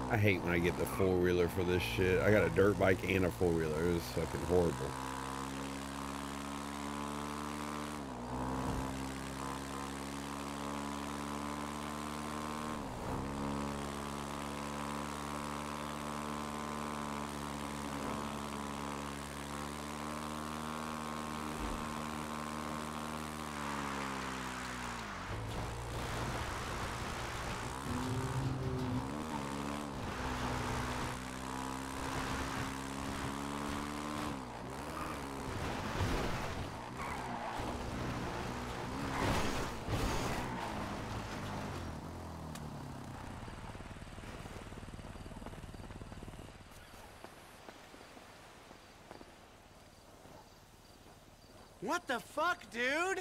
I hate when I get the four-wheeler for this shit. I got a dirt bike and a four-wheeler. It was fucking horrible. What the fuck, dude?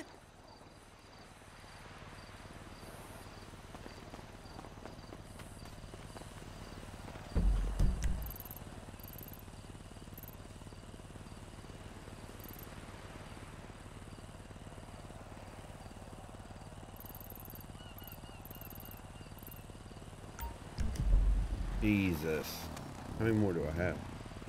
Jesus. How many more do I have?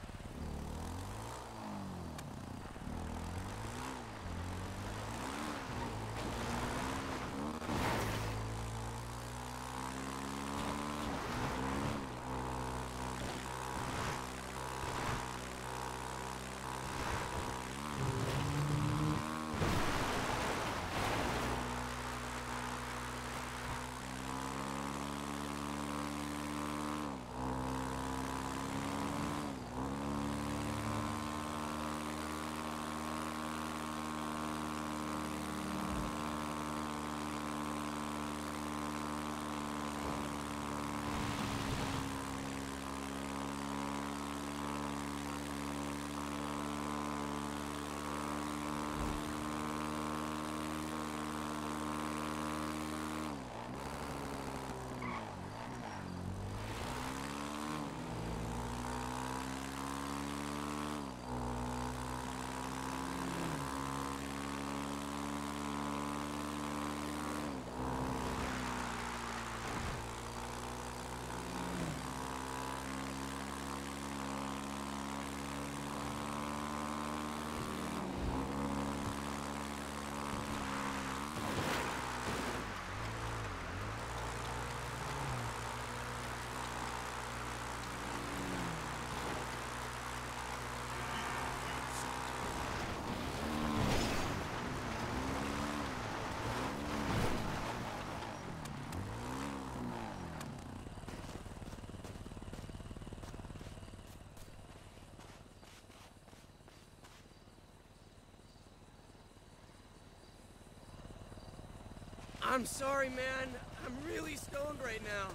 I'm sorry, man. I'm really stoned right now.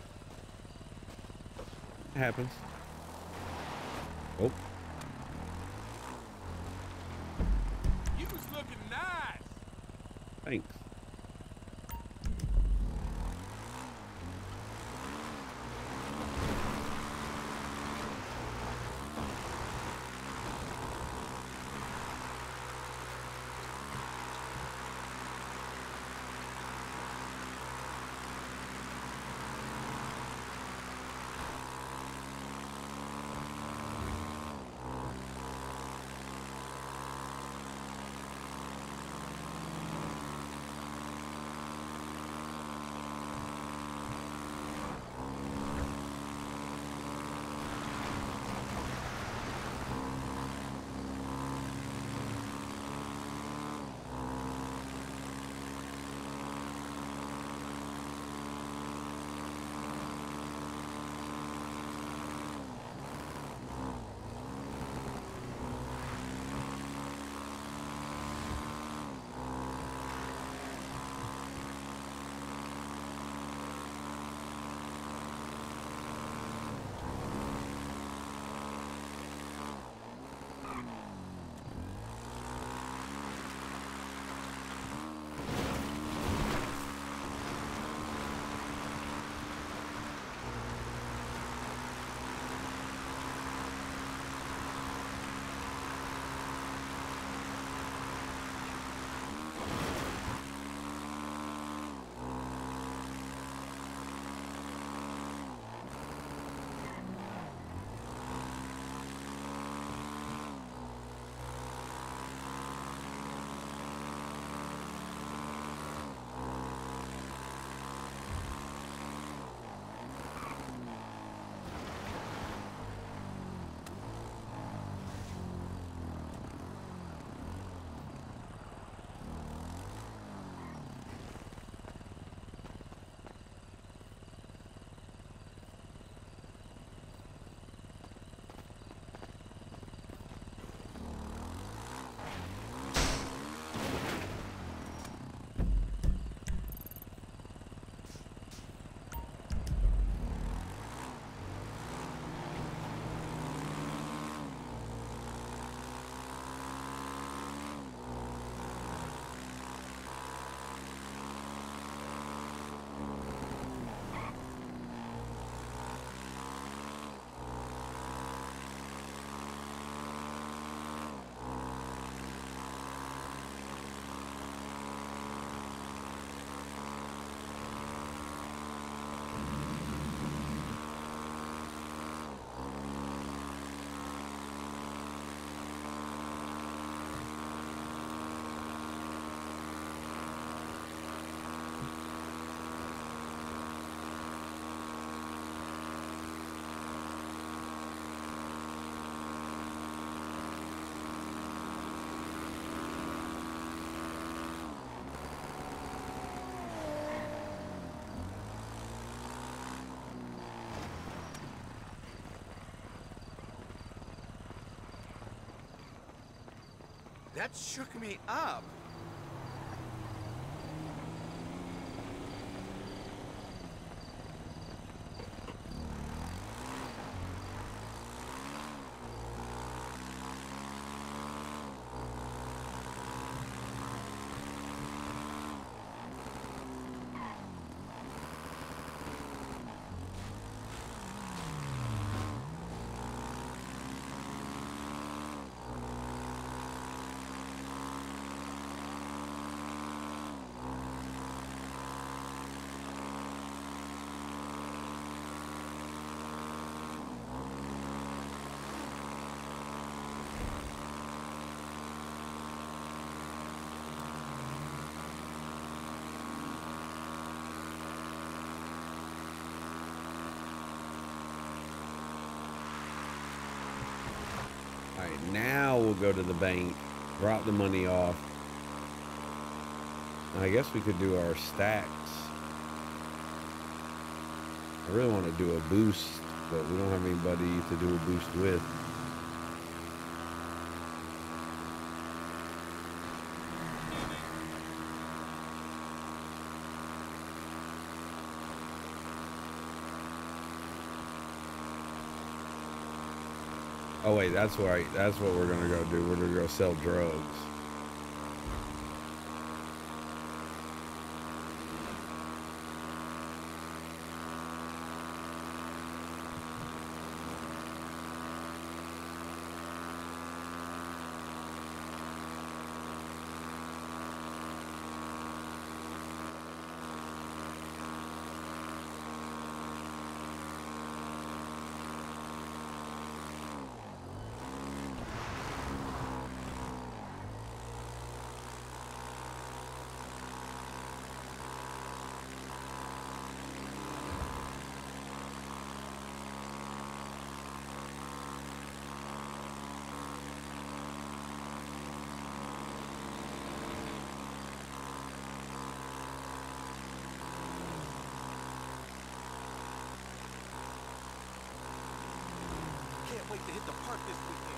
It happens. Oh. You was looking nice. Thanks. That shook me up. Alright, now we'll go to the bank, drop the money off. I guess we could do our stacks. I really want to do a boost, but we don't have anybody to do a boost with. Oh wait, that's right. That's what we're gonna go do. We're gonna go sell drugs. Can't wait to hit the park this weekend.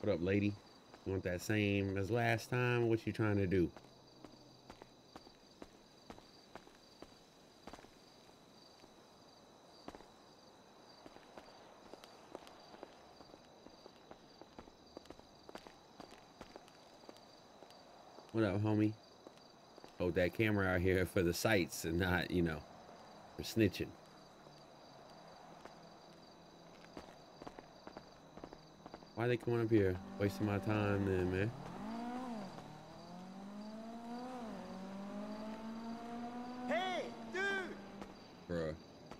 What up, lady? You want that same as last time? What you trying to do? What up, homie? Hold that camera out here for the sights and not, you know, for snitching. Why they coming up here? Wasting my time then, man. Hey, dude! Bruh.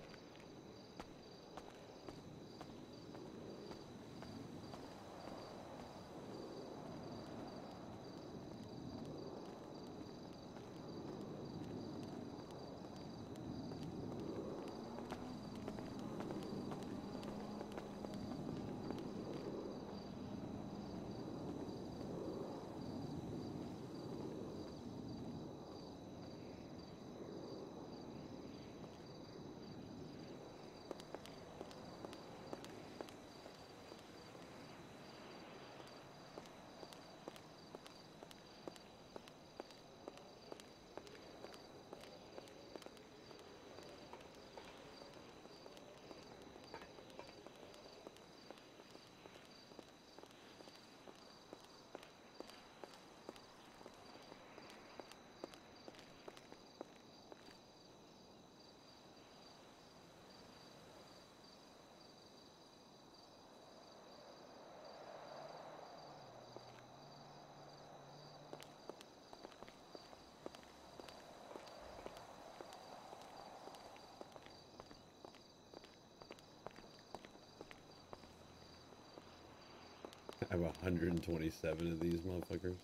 I have one hundred twenty-seven of these motherfuckers.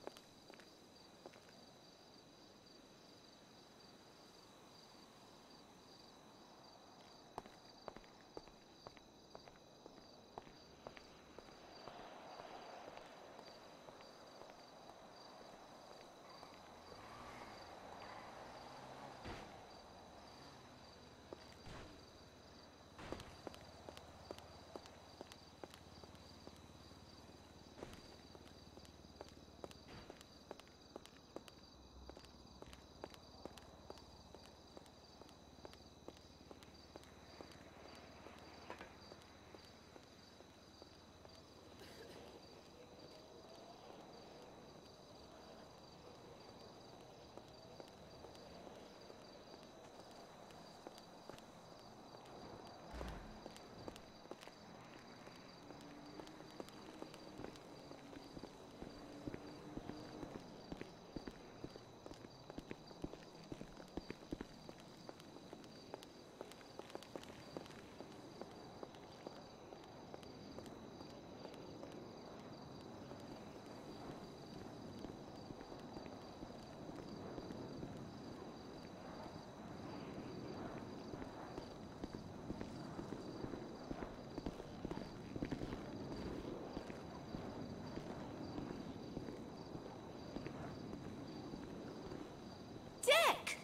Dick!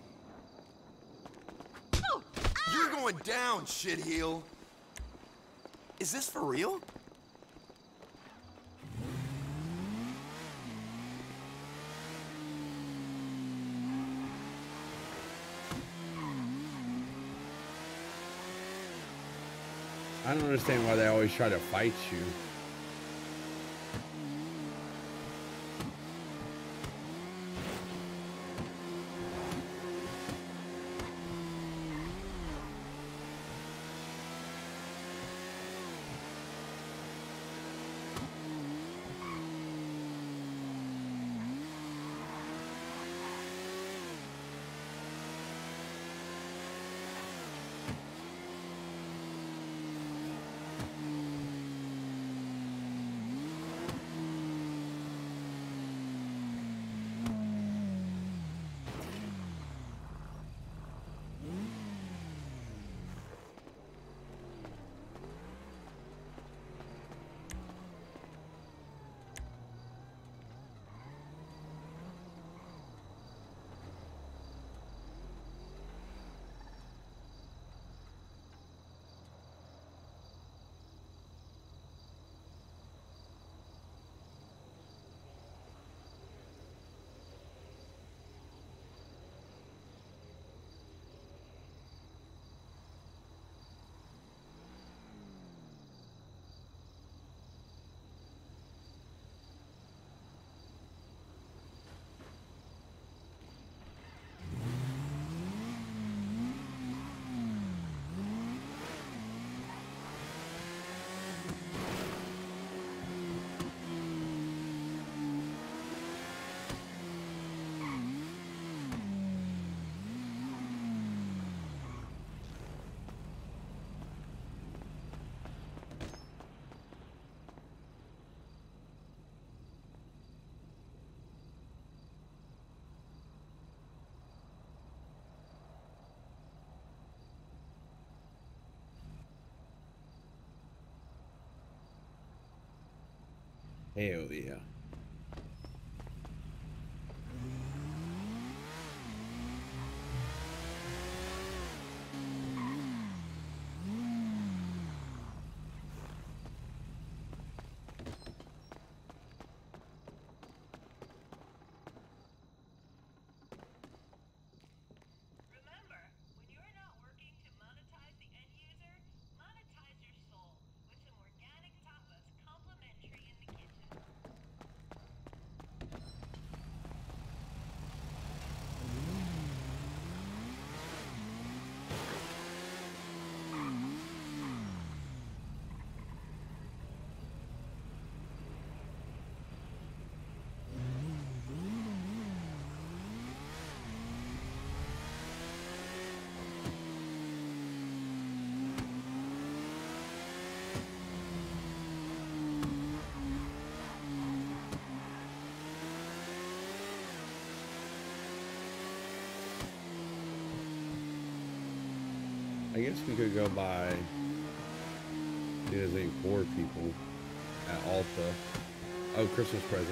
You're going down, shitheel. Is this for real? I don't understand why they always try to fight you. Hell yeah. I guess we could go by these ain't poor people at Alta. Oh, Christmas present.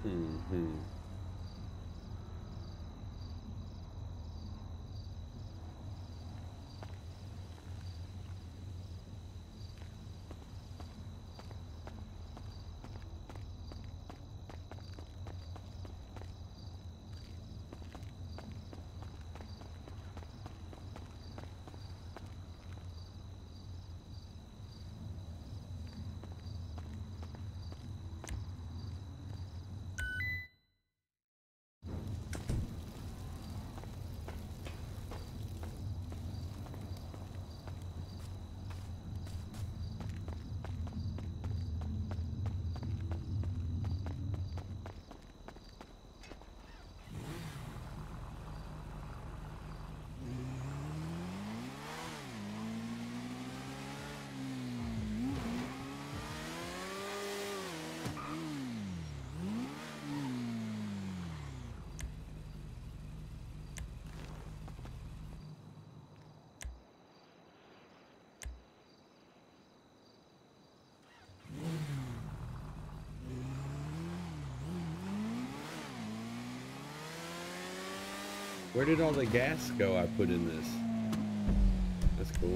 Mm-hmm. Where did all the gas go I put in this? That's cool.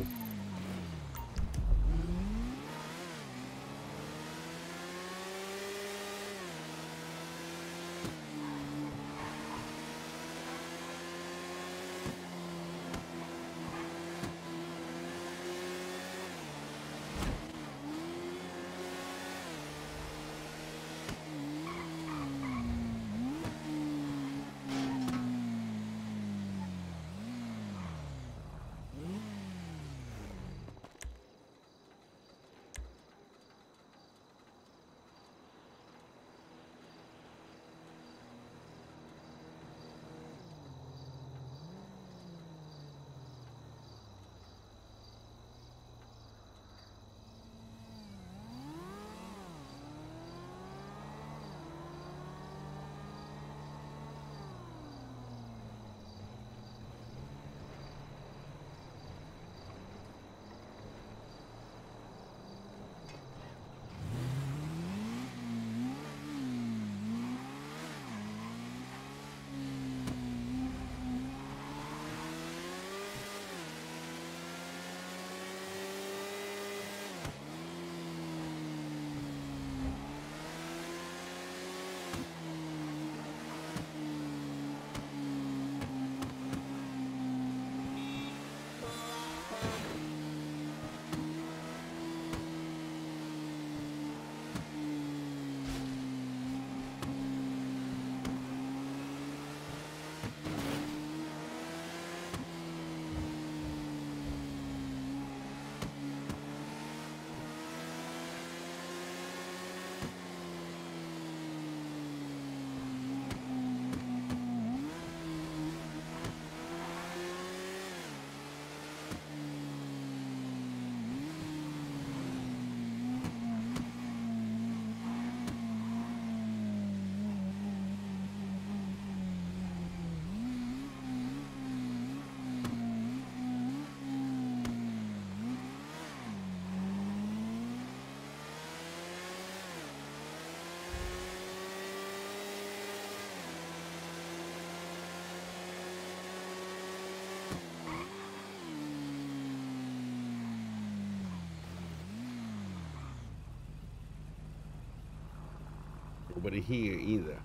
Nobody here either.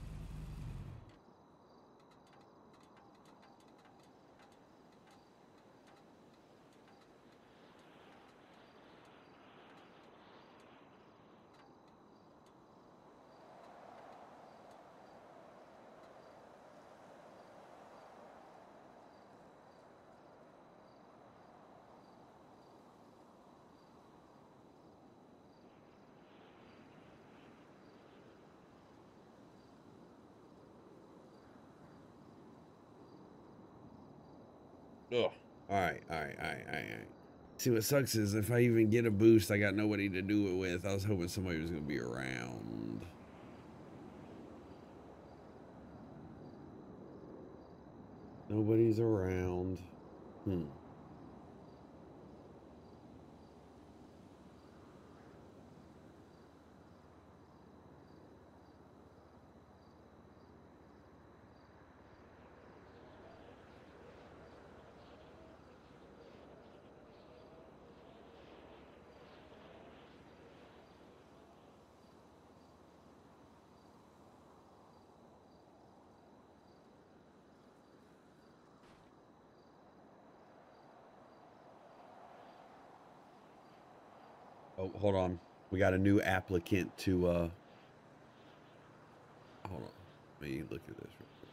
Ugh. All right, all right, all right, all right, all right. See, what sucks is if I even get a boost, I got nobody to do it with. I was hoping somebody was going to be around. Nobody's around. Hmm. Oh, hold on. We got a new applicant to, uh... Hold on. Let me look at this real quick.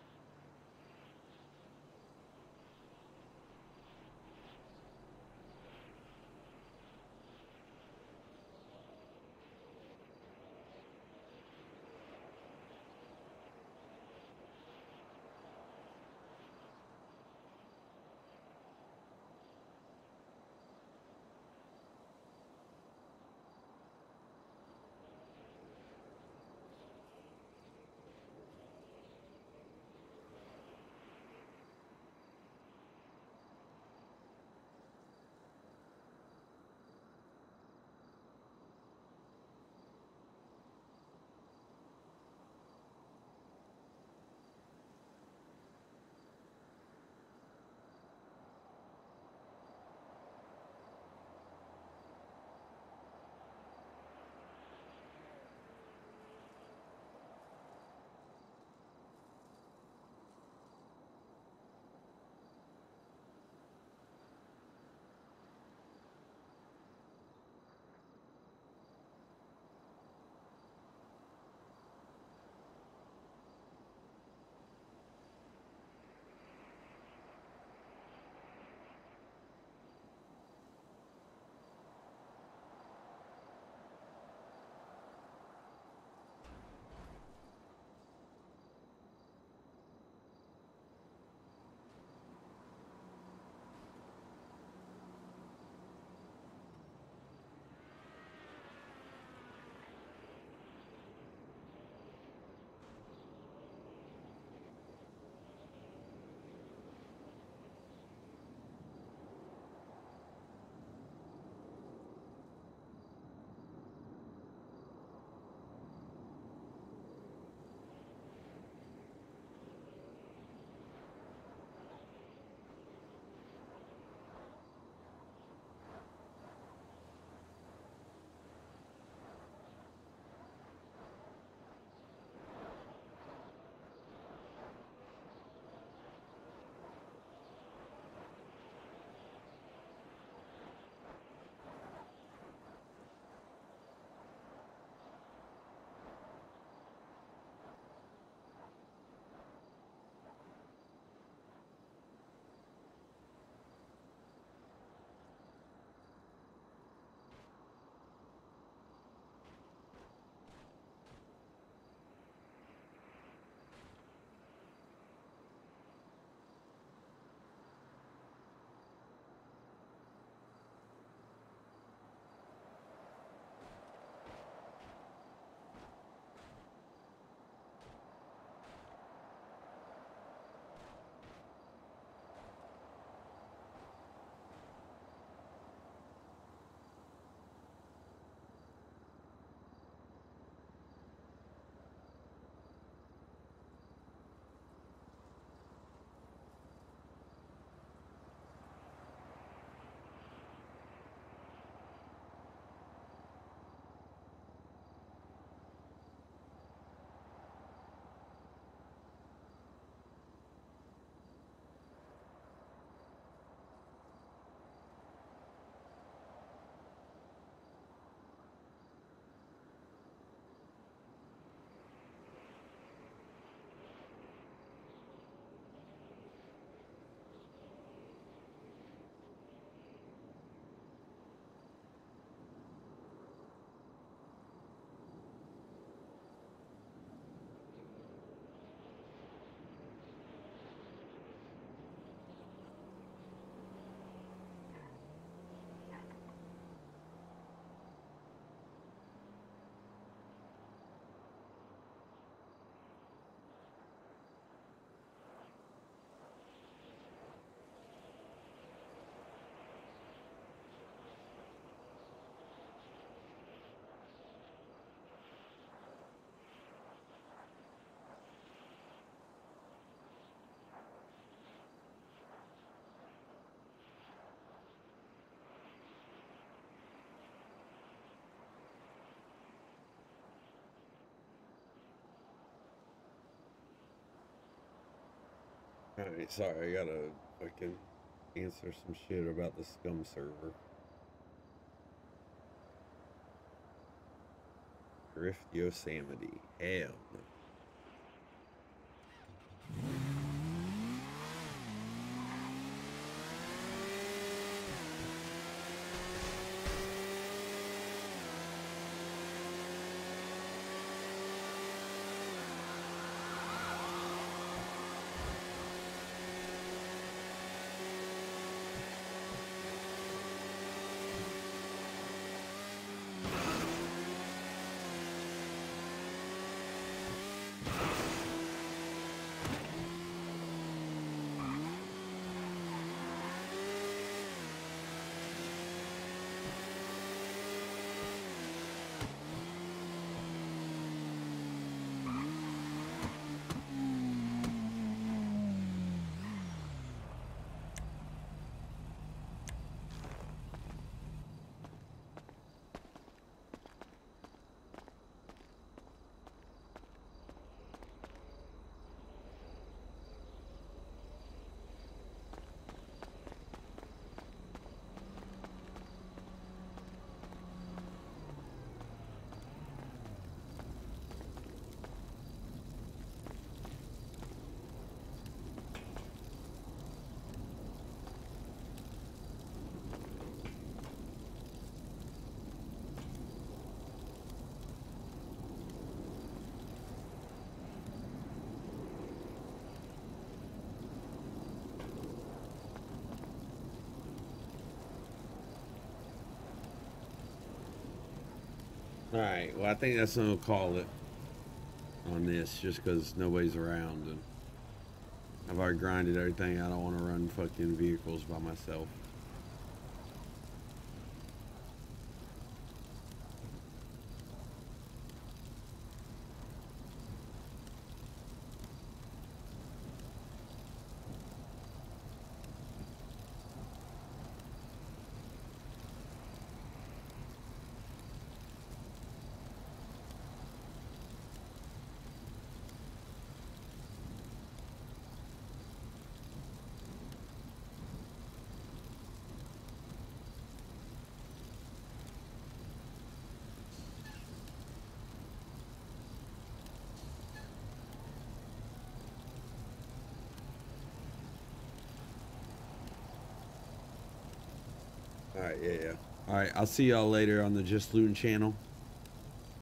Alright, sorry, I gotta fucking answer some shit about the scum server. Drift Yosemite. Hell no. All right. Well, I think that's what we'll call it on this, just because nobody's around and I've already grinded everything. I don't want to run fucking vehicles by myself. All right, yeah, yeah. All right, I'll see y'all later on the Just Looten channel.